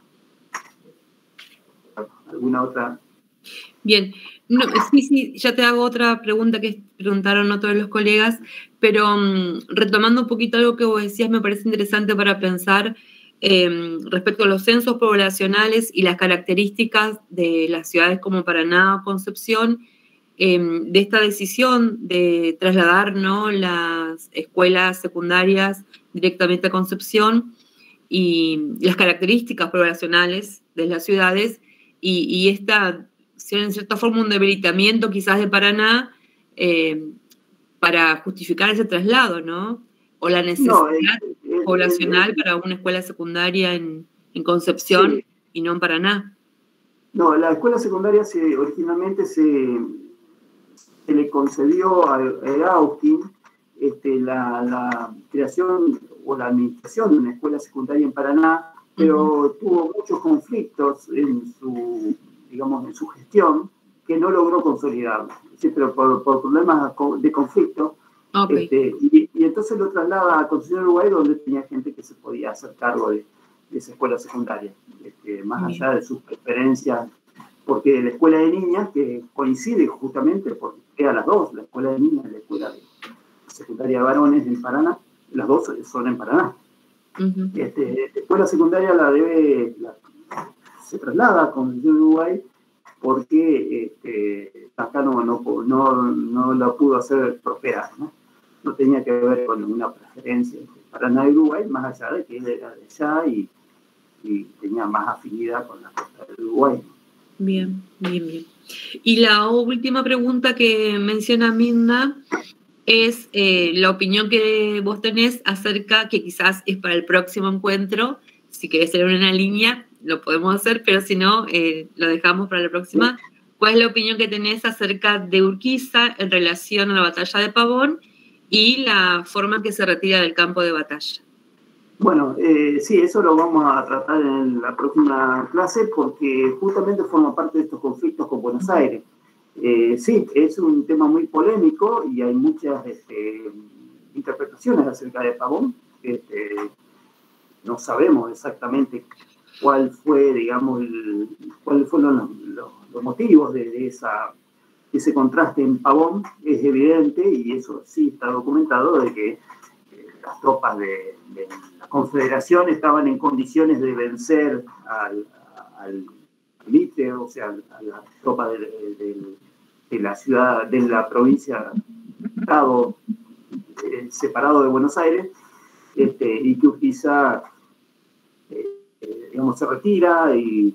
¿Alguna otra? Bien, no, sí, sí, ya te hago otra pregunta que preguntaron otros de los colegas, pero um, retomando un poquito algo que vos decías, me parece interesante para pensar eh, respecto a los censos poblacionales y las características de las ciudades como Paraná o Concepción, eh, de esta decisión de trasladar, ¿no?, las escuelas secundarias directamente a Concepción y las características poblacionales de las ciudades y, y esta... en cierta forma un debilitamiento quizás de Paraná eh, para justificar ese traslado, ¿no? O la necesidad no, eh, eh, poblacional eh, para una escuela secundaria en, en Concepción sí. y no en Paraná. No, la escuela secundaria se, originalmente se, se le concedió a, a Austin este, la, la creación o la administración de una escuela secundaria en Paraná, pero uh-huh. tuvo muchos conflictos en su... digamos, en su gestión, que no logró consolidarlo, ¿sí? Pero por, por problemas de conflicto, okay. este, y, y entonces lo traslada a Concepción, Uruguay, donde tenía gente que se podía hacer cargo de, esa escuela secundaria, este, más allá de sus preferencias, porque la escuela de niñas, que coincide justamente, porque queda las dos, la escuela de niñas y la escuela de secundaria de varones en Paraná, las dos son en Paraná. Uh-huh. Este, la escuela secundaria la debe, la, se traslada a Concepción de Uruguay, porque este, acá no, no, no, no la pudo hacer prosperar, ¿no? No tenía que ver con una preferencia entre Paraná y Uruguay, más allá de que él era de allá y, y tenía más afinidad con la costa del Uruguay. Bien, bien, bien. Y la última pregunta que menciona Mirna es eh, la opinión que vos tenés acerca, que quizás es para el próximo encuentro, si querés tener una línea, lo podemos hacer, pero si no, eh, lo dejamos para la próxima. ¿Sí? ¿Cuál es la opinión que tenés acerca de Urquiza en relación a la batalla de Pavón y la forma en que se retira del campo de batalla? Bueno, eh, sí, eso lo vamos a tratar en la próxima clase porque justamente forma parte de estos conflictos con Buenos Aires. Eh, sí, es un tema muy polémico y hay muchas este, interpretaciones acerca de Pavón. Este, no sabemos exactamente cuál fue, digamos, el, cuáles fueron los, los, los motivos de, de esa, ese contraste en Pavón. Es evidente, y eso sí está documentado, de que eh, las tropas de, de la Confederación estaban en condiciones de vencer al, al Mitre, o sea, a las tropas de, de, de la ciudad, de la provincia, estado eh, separado de Buenos Aires, este, y que Urquiza eh, eh, digamos, se retira y,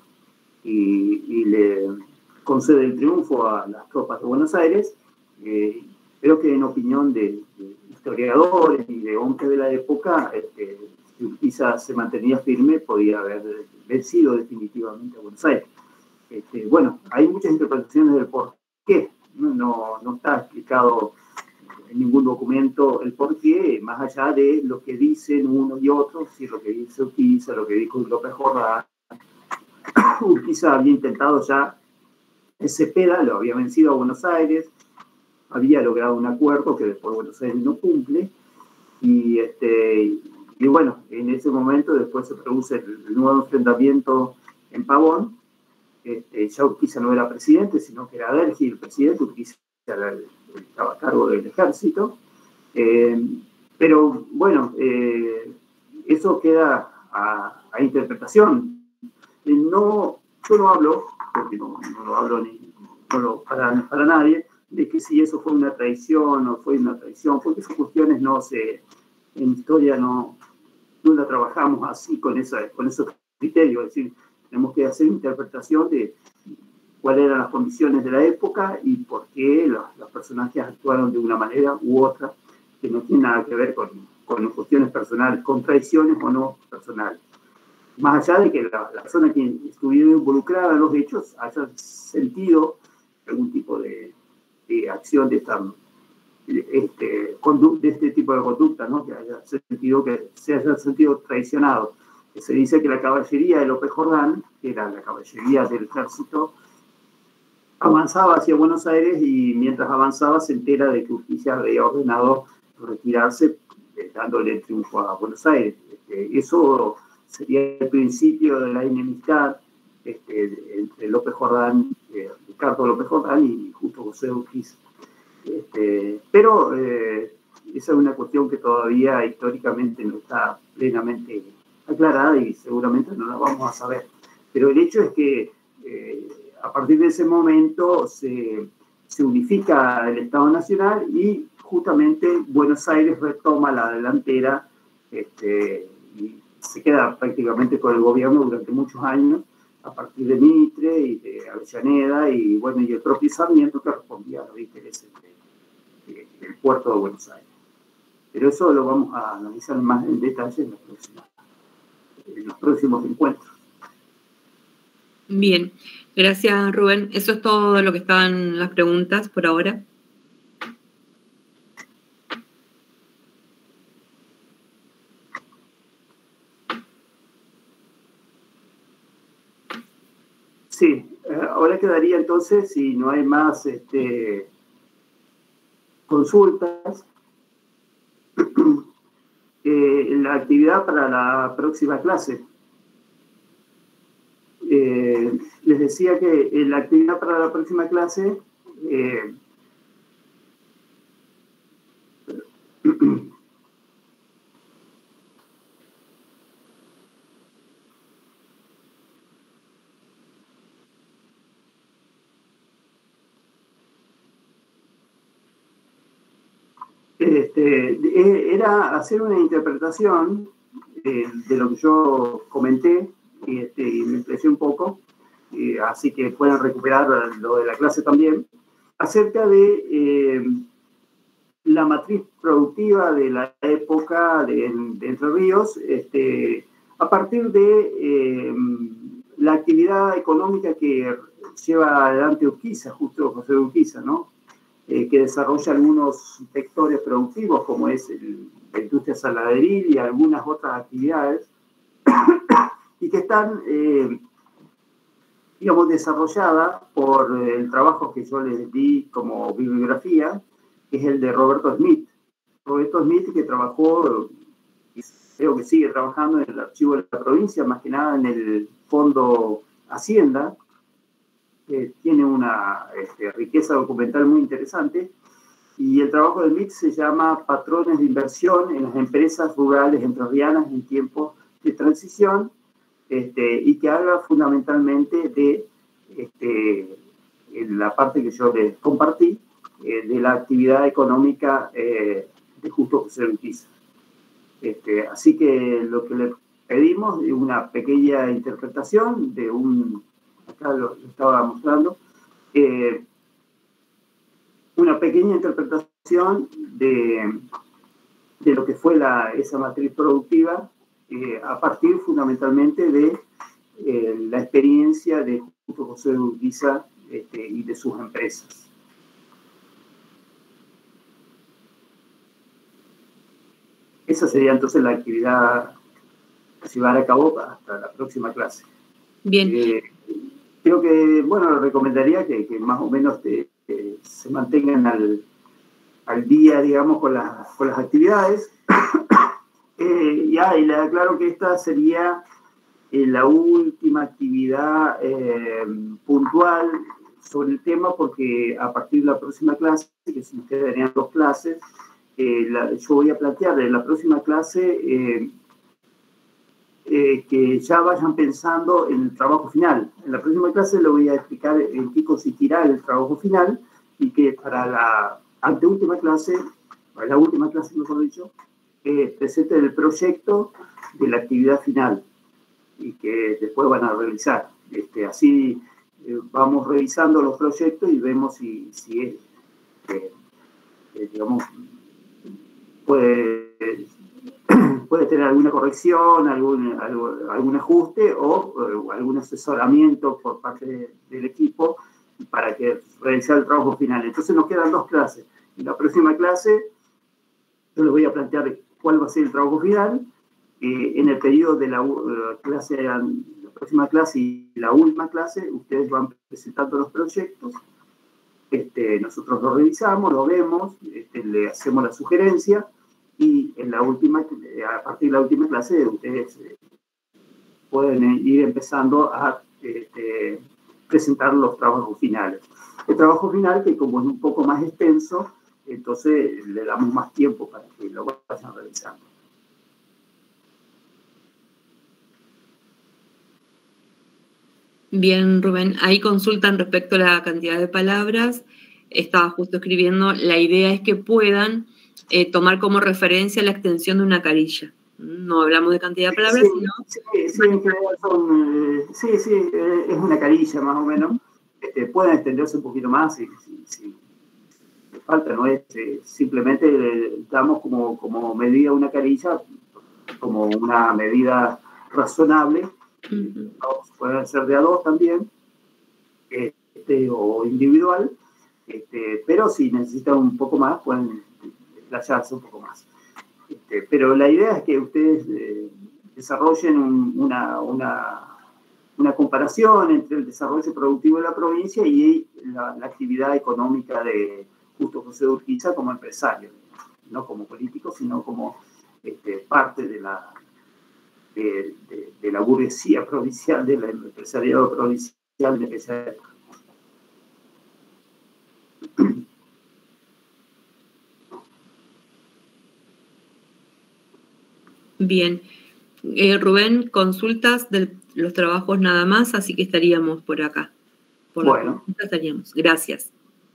y, y le concede el triunfo a las tropas de Buenos Aires. Eh, creo que en opinión de, de historiadores y de hombres de la época, este, si Urquiza se mantenía firme, podía haber vencido definitivamente a Buenos Aires. Este, bueno, hay muchas interpretaciones del por qué, no, no, no está explicado en ningún documento el por qué, más allá de lo que dicen uno y otro, si lo que dice Urquiza, lo que dijo López Jordán. Urquiza había intentado ya Cepeda, lo había vencido a Buenos Aires, había logrado un acuerdo que después Buenos Aires no cumple, y, este, y bueno, en ese momento después se produce el, el nuevo enfrentamiento en Pavón. Este, ya Urquiza no era presidente, sino que era Derqui el presidente. Urquiza era el, estaba a cargo del ejército. Eh, pero bueno, eh, eso queda a, a interpretación. Eh, no, yo no hablo, porque no, no lo hablo ni, no lo, para, para nadie, de que si eso fue una traición o fue una traición, porque esas cuestiones no se, en historia no, no la trabajamos así con, esa, con esos criterios, es decir, tenemos que hacer interpretación de cuáles eran las condiciones de la época y por qué los, los personajes actuaron de una manera u otra, que no tiene nada que ver con, con cuestiones personales, con traiciones o no personales. Más allá de que la, la persona que estuviera involucrada en los hechos haya sentido algún tipo de, de acción de, esta, de, este, de este tipo de conducta, ¿no? Que haya sentido que se haya sentido traicionado. Se dice que la caballería de López Jordán, que era la caballería del ejército, avanzaba hacia Buenos Aires y mientras avanzaba se entera de que Urquiza había ordenado retirarse, eh, dándole el triunfo a Buenos Aires. Este, eso sería el principio de la enemistad este, entre López Jordán, eh, Ricardo López Jordán y justo José Urquiza. Este, pero eh, esa es una cuestión que todavía históricamente no está plenamente aclarada y seguramente no la vamos a saber. Pero el hecho es que eh, a partir de ese momento se, se unifica el Estado Nacional y justamente Buenos Aires retoma la delantera este, y se queda prácticamente con el gobierno durante muchos años, a partir de Mitre y de Avellaneda y, bueno, y el propio Sarmiento, que respondía a los intereses de, de, del puerto de Buenos Aires. Pero eso lo vamos a analizar más en detalle en los próximos, en los próximos encuentros. Bien, gracias Rubén. Eso es todo lo que estaban las preguntas por ahora. Sí, ahora quedaría entonces, si no hay más este, consultas, eh, la actividad para la próxima clase. les decía que eh, la actividad para la próxima clase eh, Este, era hacer una interpretación eh, de lo que yo comenté este, y me expresé un poco, eh, así que pueden recuperar lo de la clase también, acerca de eh, la matriz productiva de la época de, de Entre Ríos, este, a partir de eh, la actividad económica que lleva adelante Urquiza, justo José de Urquiza, ¿no? Eh, que desarrolla algunos sectores productivos, como es el, la industria saladeril y algunas otras actividades, y que están, eh, digamos, desarrolladas por el trabajo que yo les di como bibliografía, que es el de Roberto Smith. Roberto Smith, que trabajó, y creo que sigue trabajando en el archivo de la provincia, más que nada en el Fondo Hacienda, que tiene una este, riqueza documental muy interesante, y el trabajo de Smith se llama Patrones de inversión en las empresas rurales entrerrianas en tiempos de transición, este, y que habla fundamentalmente de este, en la parte que yo les compartí, eh, de la actividad económica eh, de Justo José Urquiza. Este, así que lo que le pedimos es una pequeña interpretación de un, acá lo, lo estaba mostrando, eh, una pequeña interpretación de, de lo que fue la, esa matriz productiva eh, a partir fundamentalmente de eh, la experiencia de Justo José Urquiza este, y de sus empresas. Esa sería entonces la actividad que se va a llevar a cabo hasta la próxima clase. Bien. Eh, creo que, bueno, recomendaría que, que más o menos te, que se mantengan al, al día, digamos, con, la, con las actividades. eh, ya, y le aclaro que esta sería eh, la última actividad eh, puntual sobre el tema, porque a partir de la próxima clase, que se nos quedarían dos clases, eh, la, yo voy a plantear en la próxima clase eh, eh, que ya vayan pensando en el trabajo final. En la próxima clase le voy a explicar en qué consistirá el trabajo final, y que para la anteúltima clase, para la última clase, mejor dicho, eh, presenten el proyecto de la actividad final y que después van a realizar. Este, así eh, vamos revisando los proyectos y vemos si, si es, eh, eh, digamos, puede, puede tener alguna corrección, algún, algún, algún ajuste o, o algún asesoramiento por parte de, del equipo para que realizar el trabajo final. Entonces nos quedan dos clases. En la próxima clase yo les voy a plantear cuál va a ser el trabajo final. Eh, en el periodo de la, la clase, la próxima clase y la última clase, ustedes van presentando los proyectos. Este, nosotros lo revisamos, lo vemos, este, le hacemos la sugerencia, y en la última, a partir de la última clase ustedes eh, pueden ir empezando a este, presentar los trabajos finales. El trabajo final, que como es un poco más extenso, entonces le damos más tiempo para que lo vayan realizando. Bien, Rubén, ahí consultan respecto a la cantidad de palabras. Estaba justo escribiendo, la idea es que puedan eh, tomar como referencia la extensión de una carilla. No hablamos de cantidad de palabras, sí, sino... Sí, sí, en general son, eh, sí, sí, eh, es una carilla más o menos. Este, pueden extenderse un poquito más si, si, si falta, ¿no? Este, simplemente eh, damos como, como medida una carilla, como una medida razonable. Uh-huh. Pueden ser de a dos también, este, o individual, este, pero si necesitan un poco más, pueden desplayarse un poco más. Este, pero la idea es que ustedes eh, desarrollen un, una, una, una comparación entre el desarrollo productivo de la provincia y la, la actividad económica de Justo José Urquiza como empresario, no como político, sino como este, parte de la, de, de, de la burguesía provincial, del empresariado provincial. especial. Bien. Eh, Rubén, consultas de los trabajos nada más, así que estaríamos por acá. Por bueno. la estaríamos. Gracias.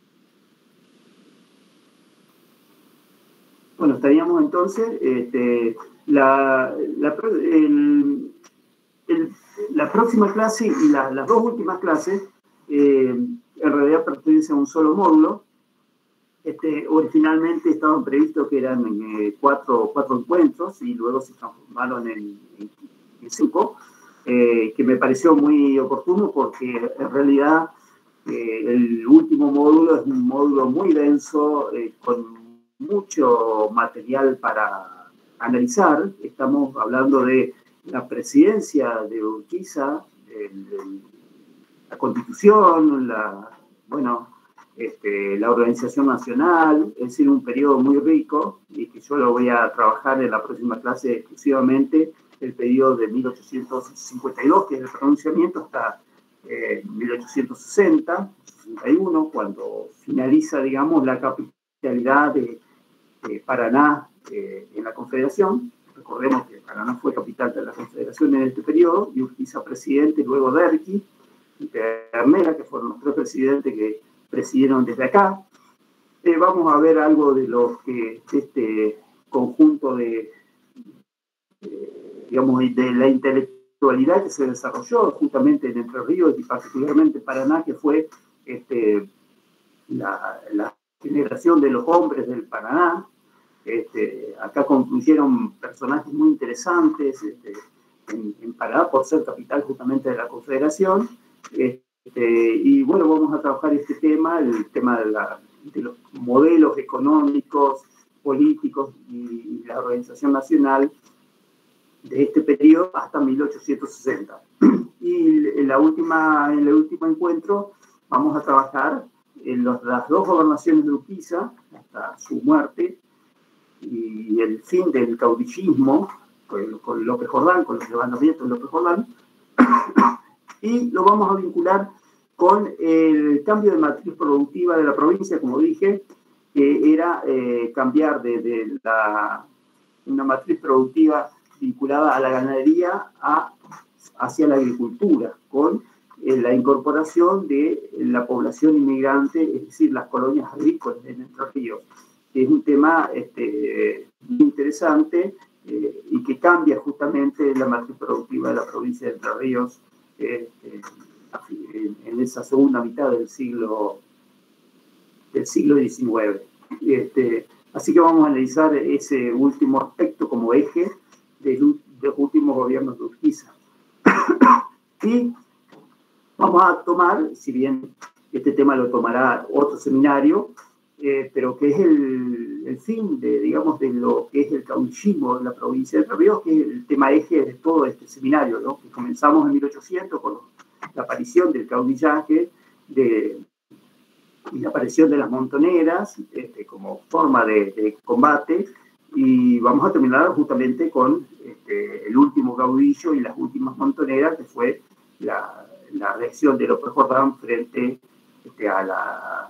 Bueno, estaríamos entonces, este, la, la, el, el, la próxima clase y la, las dos últimas clases eh, en realidad pertenecen a un solo módulo. Este, originalmente estaban previstos que eran eh, cuatro, cuatro encuentros y luego se transformaron en, en, en cinco, eh, que me pareció muy oportuno porque en realidad eh, el último módulo es un módulo muy denso, eh, con mucho material para analizar. Estamos hablando de la presidencia de Urquiza, el, el, la Constitución, la, bueno, este, la organización nacional, es decir, un periodo muy rico y que yo lo voy a trabajar en la próxima clase exclusivamente, el periodo de mil ochocientos cincuenta y dos, que es el pronunciamiento, hasta eh, mil ochocientos sesenta, sesenta y uno, cuando finaliza, digamos, la capitalidad de Eh, Paraná eh, en la Confederación. Recordemos que Paraná fue capital de la Confederación en este periodo, y Urquiza presidente, luego Derqui y Ternera, que fueron los tres presidentes que presidieron desde acá. Eh, vamos a ver algo de los que de este conjunto de, eh, digamos, de la intelectualidad que se desarrolló justamente en Entre Ríos y particularmente en Paraná, que fue este, la, la generación de los hombres del Paraná. Este, acá concluyeron personajes muy interesantes este, en, en Paraná por ser capital justamente de la Confederación. Este, y bueno, vamos a trabajar este tema, el tema de, la, de los modelos económicos, políticos y la organización nacional de este periodo hasta mil ochocientos sesenta. Y en, la última, en el último encuentro vamos a trabajar en los, las dos gobernaciones de Urquiza hasta su muerte y el fin del caudillismo con, con López Jordán, con los levantamientos de López Jordán, y lo vamos a vincular con el cambio de matriz productiva de la provincia, como dije, que era eh, cambiar de, de la, una matriz productiva vinculada a la ganadería a, hacia la agricultura, con eh, la incorporación de la población inmigrante, es decir, las colonias agrícolas de Entre Ríos, que es un tema este, muy interesante eh, y que cambia justamente la matriz productiva de la provincia de Entre Ríos eh, eh, en, en esa segunda mitad del siglo del siglo diecinueve. Este, así que vamos a analizar ese último aspecto como eje de, de los últimos gobiernos de Urquiza. Y vamos a tomar, si bien este tema lo tomará otro seminario, Eh, pero que es el, el fin de, digamos, de lo que es el caudillismo de la provincia de Entre Ríos, que es el tema eje de todo este seminario, ¿no? Que comenzamos en mil ochocientos con la aparición del caudillaje de, y la aparición de las montoneras este, como forma de, de combate, y vamos a terminar justamente con este, el último caudillo y las últimas montoneras, que fue la, la reacción de López Jordán frente este, a la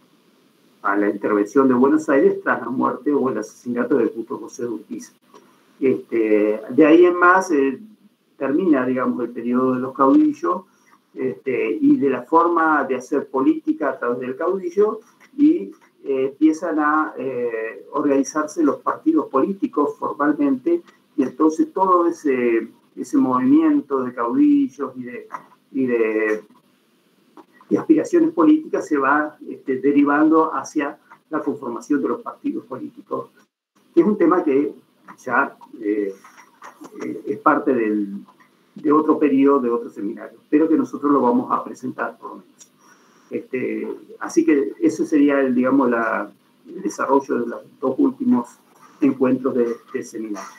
a la intervención de Buenos Aires tras la muerte o el asesinato del Justo José de Urquiza. Este, de ahí en más eh, termina, digamos, el periodo de los caudillos este, y de la forma de hacer política a través del caudillo, y eh, empiezan a eh, organizarse los partidos políticos formalmente, y entonces todo ese, ese movimiento de caudillos y de, y de y aspiraciones políticas se va este, derivando hacia la conformación de los partidos políticos, que es un tema que ya eh, eh, es parte del, de otro periodo, de otro seminario, pero que nosotros lo vamos a presentar por lo menos. Este, así que eso sería, el, digamos, la, el desarrollo de los dos últimos encuentros de este seminario.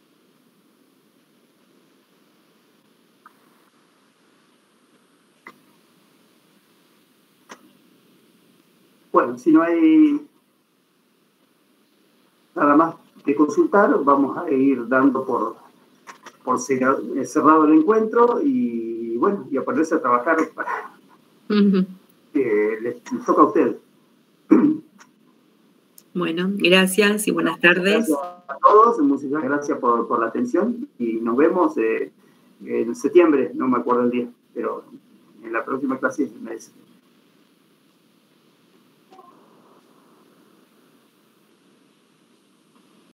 Bueno, si no hay nada más que consultar, vamos a ir dando por, por cerrado el encuentro y bueno, y a ponerse a trabajar para, Uh-huh. eh, les, les toca a ustedes. Bueno, gracias y buenas tardes. Gracias a todos, muchas gracias por, por la atención y nos vemos eh, en septiembre, no me acuerdo el día, pero en la próxima clase me